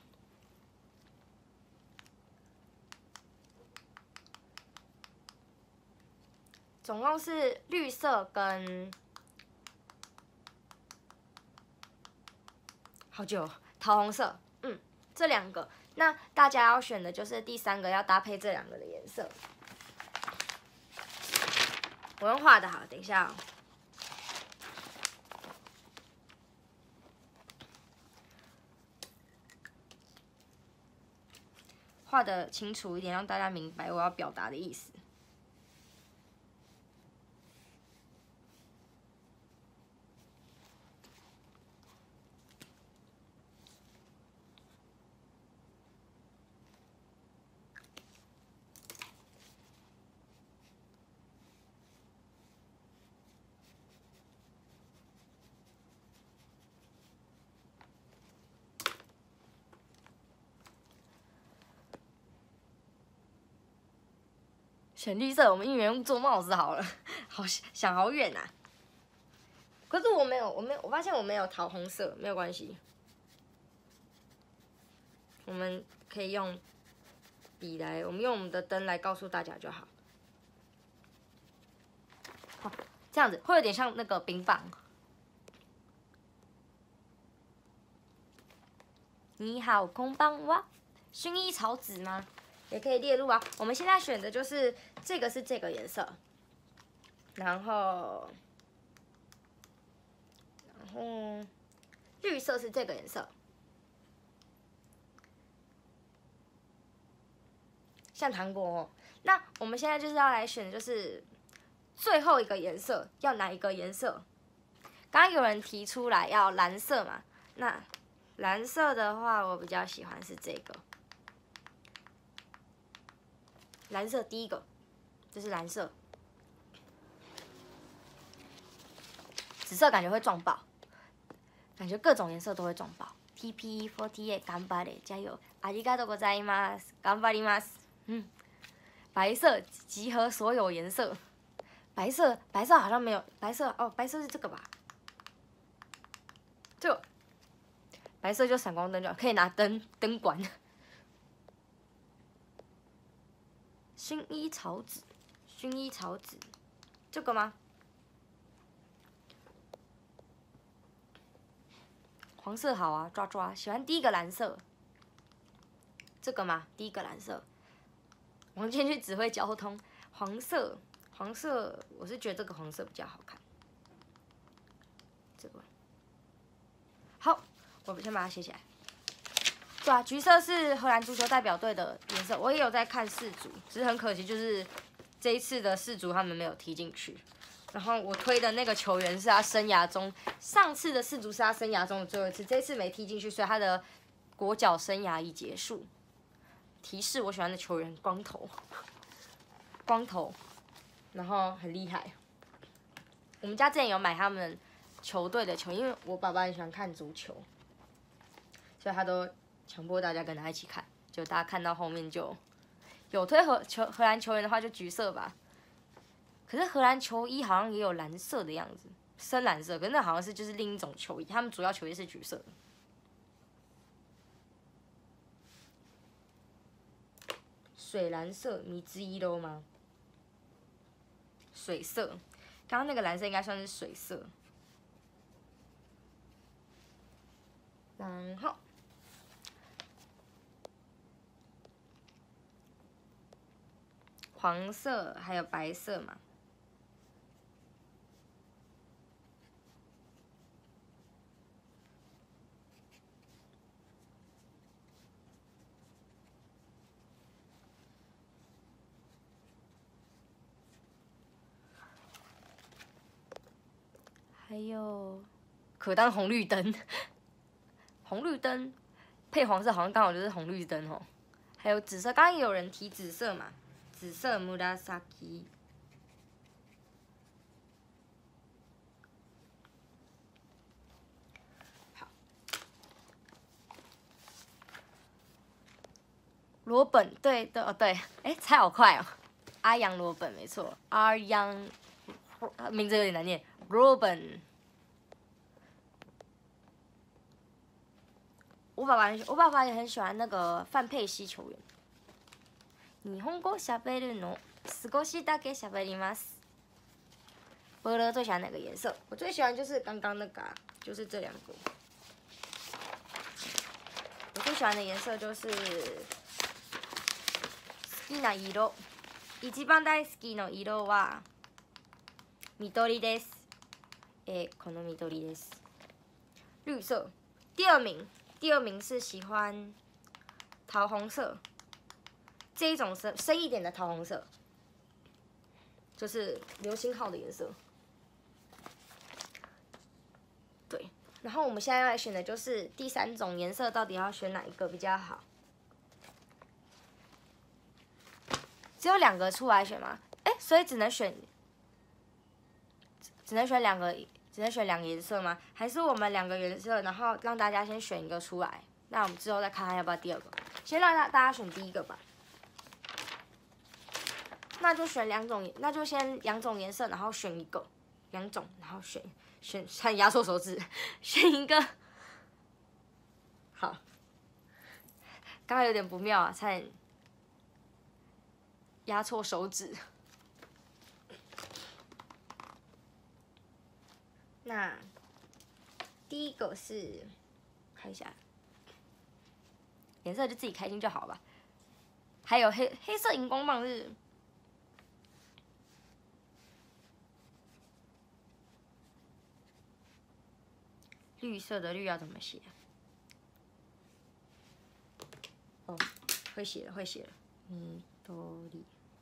总共是绿色跟好久桃红色，这2个。那大家要选的就是第3个，要搭配这2个的颜色。我用画的好，等一下画的清楚一点，让大家明白我要表达的意思。选绿色，我们应援做帽子好了，好想好远呐、可是我没有，我发现我没有桃红色，没有关系，我们可以用笔来，我们用我们的灯来告诉大家就好。好，这样子会有点像那个冰棒。你好，空棒哇，薰衣草籽吗？也可以列入啊。我们现在选的就是这个是这个颜色，然后绿色是这个颜色，像糖果哦。那我们现在就是要来选，就是最后一个颜色要哪一个颜色？刚刚有人提出来要蓝色嘛，那蓝色的话，我比较喜欢是这个。蓝色第一个，这是蓝色。紫色感觉会撞爆，感觉各种颜色都会撞爆。TP48頑張れ，加油！ありがとうございます。頑張ります。白色集合所有颜色。白色好像没有，白色是这个吧？这个白色就闪光灯就好，可以拿灯管。薰衣草籽，这个吗？黄色好啊，抓，喜欢第一个蓝色。这个吗？第一个蓝色。王建去指挥交通。黄色，我是觉得这个黄色比较好看。这个好，我先把它写起来。对啊，橘色是荷兰足球代表队的颜色，我也有在看世足，只是很可惜，就是这一次的世足他们没有踢进去。然后我推的那个球员是他生涯中，上次的世足是他生涯中的最后一次，这一次没踢进去，所以他的国脚生涯已结束。提示我喜欢的球员光头，然后很厉害。我们家之前有买他们球队的球，因为我爸爸很喜欢看足球，所以他都强迫大家跟他一起看。就大家看到后面就有推荷兰球员的话就橘色吧。可是荷兰球衣好像也有蓝色的样子，深蓝色，可是那好像是就是另一种球衣，他们主要球衣是橘色的。水蓝色，米之一喽吗？水色，刚刚那个蓝色应该算是水色。然后黄色还有白色嘛。还有可当红绿灯，红绿灯配黄色好像刚好就是红绿灯哦。还有紫色，刚刚也有人提紫色嘛，紫色紫罗本，对对哦对，哎，猜好快哦，阿阳罗本没错，阿阳，名字有点难念，罗本。我爸爸也很喜欢那个范佩西球员。日本語喋るの少しだけ喋ります。伯乐最喜欢哪个颜色？我最喜欢就是刚刚那个、啊，就是这两个。我最喜欢的颜色就是好きな色。一番大好きの色は緑です。この緑です。绿色。第二名是喜欢桃红色，这一种深一点的桃红色，就是流星号的颜色。对，然后我们现在要来选的就是第三种颜色，到底要选哪一个比较好？只有2个出来选吗？哎，所以只能选2个，只能选2个颜色吗？还是我们2个颜色，然后让大家先选一个出来？那我们之后再看看要不要第2个。先让大家选第1个吧。那就选2种，那就先2种颜色，然后选一个，2种，然后选，差点压错手指，选一个。好，刚刚有点不妙啊，差点压错手指。那第1个是看一下，颜色就自己开心就好吧。还有黑色荧光棒是。绿色的绿要怎么写？哦，会写了。緑。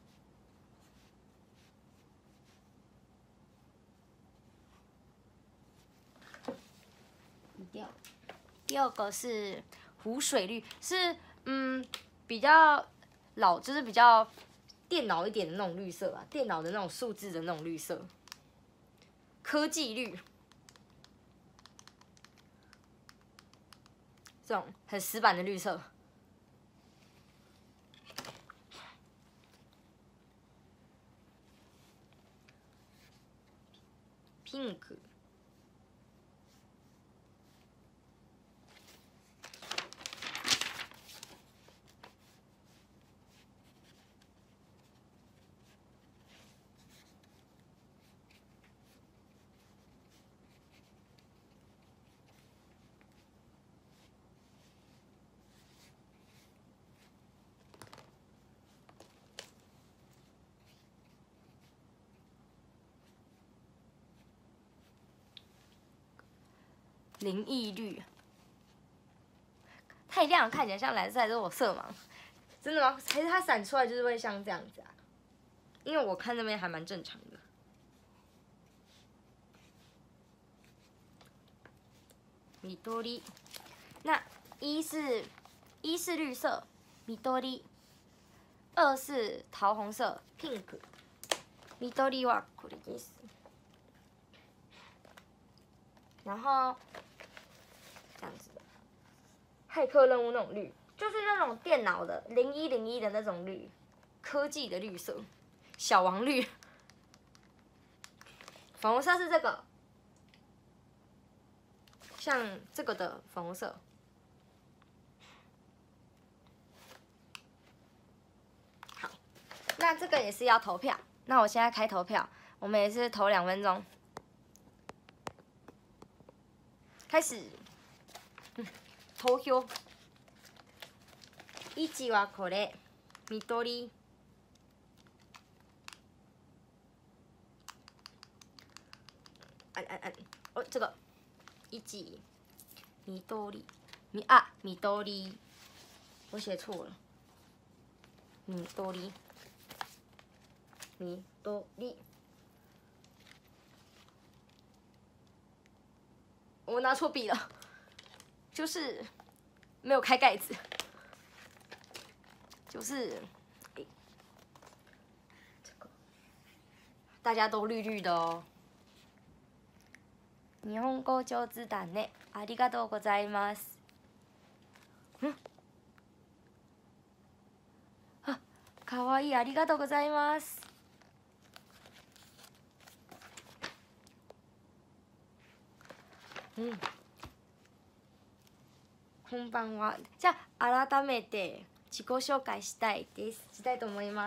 第2个是湖水绿，是比较老，就是比较电脑一点的那种绿色啊，电脑的那种数字的那种绿色，科技绿。这种很死板的绿色。pink。灵异绿，太亮，看起来像蓝色，还是我色盲？真的吗？还是它闪出来就是会像这样子啊？因为我看那边还蛮正常的。緑，那一是绿色，緑。2是桃红色 ，pink。緑はこれです。然后这样子的，骇客任务那种绿，就是那种电脑的0101的那种绿，科技的绿色，小王绿。粉红色是这个，像这个的粉红色。好，那这个也是要投票。那我现在开投票，我们也是投2分钟。开始，投票。1はこれ、緑。哦，这个1、緑。緑。我写错了。緑。我拿错笔了，就是没有开盖子，就是这个大家都绿绿的哦。日本語上手だね。ありがとうございます。 かわいい、ありがとうございます。こんばんは。じゃあ改めて自己紹介したいと思います。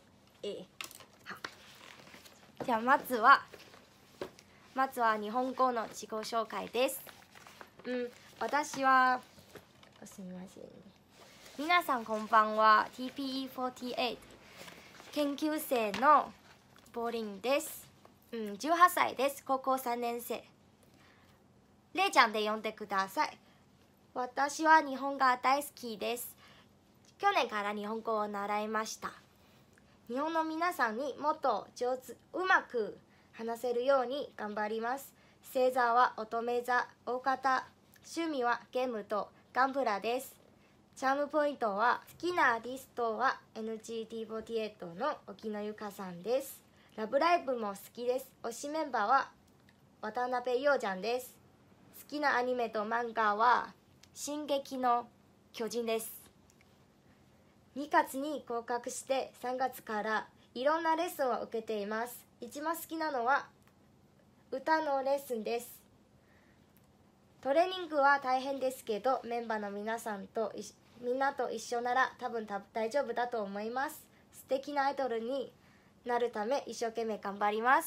じゃあまずは日本語の自己紹介です。私はすみません。皆さんこんばんは。TPE48 研究生のボーリンです。18歳です。高校3年生。れいちゃんで呼んでください。私は日本が大好きです。去年から日本語を習いました。日本の皆さんにもっとうまく話せるように頑張ります。星座は乙女座、大方、趣味はゲームとガンプラです。チャームポイントは好きなアーティストは NGT48 の沖野由香さんです。ラブライブも好きです。推しメンバーは渡辺陽ちゃんです。好きなアニメと漫画は進撃の巨人です。2月に合格して3月からいろんなレッスンを受けています。一番好きなのは歌のレッスンです。トレーニングは大変ですけど、メンバーのみんなと一緒なら多分大丈夫だと思います。素敵なアイドルになるため一生懸命頑張ります。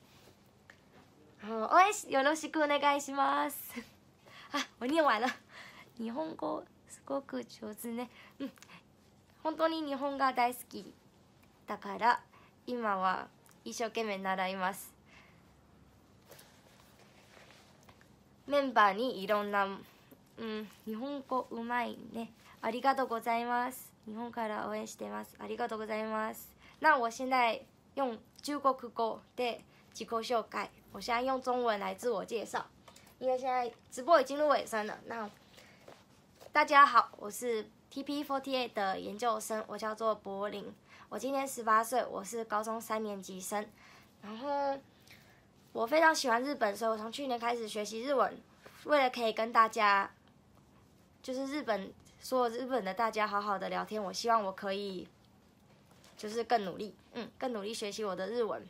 応援よろしくお願いします。我念完了。日本語すごく上手ね。本当に日本が大好きだから今は一生懸命習います。メンバーにいろんな、日本語うまいね。ありがとうございます。日本から応援してます。ありがとうございます。那我现在用中国語で自己紹介。我现在用中文来自我介绍，因为现在直播已经入尾声了。那大家好，我是 TP48 的研究生，我叫做柏林。我今年18岁，我是高中3年级生。然后我非常喜欢日本，所以我从去年开始学习日文，为了可以跟大家，就是所有日本的大家好好的聊天。我希望我可以，就是更努力学习我的日文。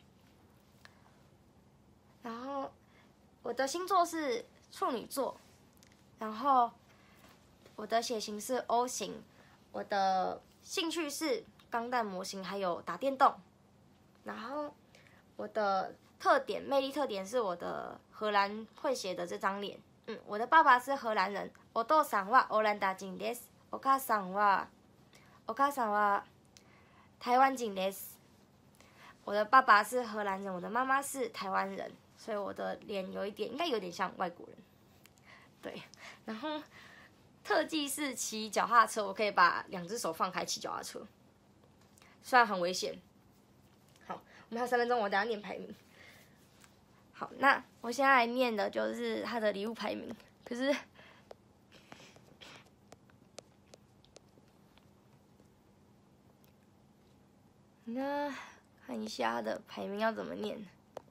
然后我的星座是处女座，然后我的血型是 O 型，我的兴趣是钢弹模型还有打电动。然后我的魅力特点是我的荷蘭混血的这张脸。我的爸爸是荷兰人。お父さんはオランダ人です。お母さんは台湾人です。我的爸爸是荷兰人，我的妈妈是台湾人，所以我的脸应该有点像外国人。对，然后特技是骑脚踏车，我可以把2只手放开骑脚踏车，虽然很危险。好，我们还有3分钟，我等下念排名。好，那我现在来念的就是他的礼物排名。可是，那看一下他的排名要怎么念。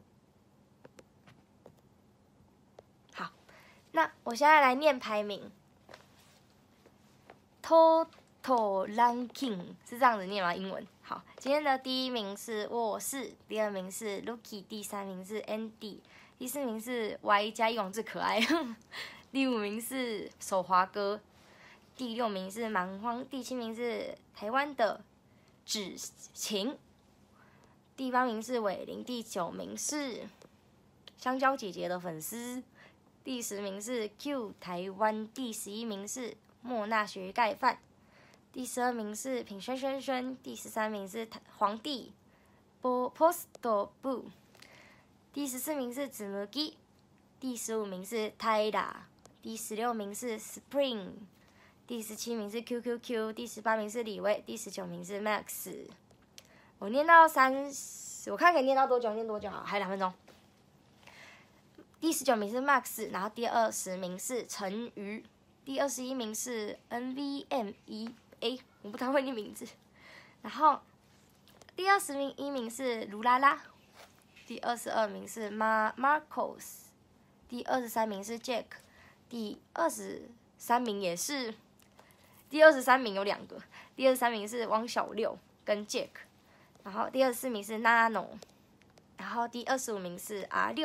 好，那我现在来念排名。Total ranking 是这样子念吗？英文。好，今天的第1名是我是，第2名是 Lucky， 第3名是 Andy， 第4名是 Y 加一网志可爱，第5名是手滑哥，第6名是蛮荒，第7名是台湾的芷晴，第8名是伟玲，第9名是香蕉姐姐的粉丝，第10名是 Q 台湾，第11名是莫娜学盖饭，第12名是品轩轩轩，第13名是皇帝 Posto Boo， 第14名是子木基，第15名是 Tyra， 第16名是 Spring， 第17名是 QQQ， 第18名是李威，第19名是 Max。 我念到30，我看可以念到多久念多久好，还有2分钟。第19名是 Max， 然后第20名是陈瑜，第21名是 NVME， 我不太会念名字。然后第21名是卢拉拉，第22名是 Marcos， 第23名是 Jack， 第23名也是，第23名有2个，第23名是汪小六， 跟 Jack， 然后第24名是 Nano， 然后第25名是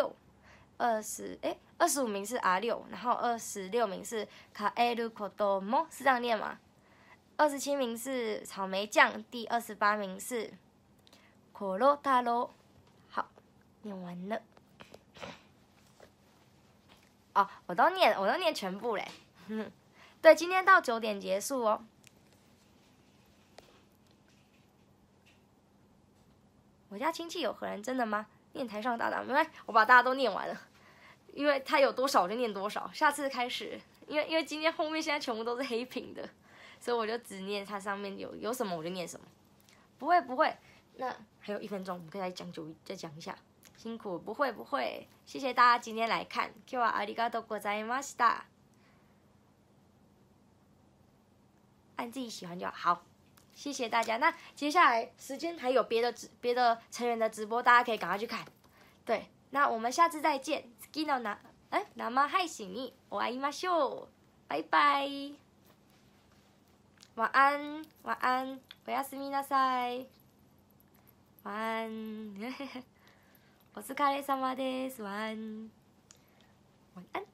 R6，25名是 R6， 然后26名是 Kaeru Kodomo， 是这样念吗？27名是草莓酱，第28名是 Korotaro。好，念完了。哦，我都念全部嘞。对，今天到9点结束哦。我家亲戚有荷兰，真的吗？念台上大大，没关系，我把大家都念完了，因为他有多少我就念多少。下次开始，因为今天后面现在全部都是黑屏的，所以我就只念它上面有什么我就念什么。不会，那还有1分钟，我们可以再讲一下。辛苦，不会，谢谢大家今天来看。今日はありがとうございました。按自己喜欢就好。好，谢谢大家。那接下来时间还有别的成员的直播，大家可以赶快去看。对，那我们下次再见。次の生配信にお会いましょう。拜拜。晚安，おやすみなさい。晚安。お疲れ様です。晚安。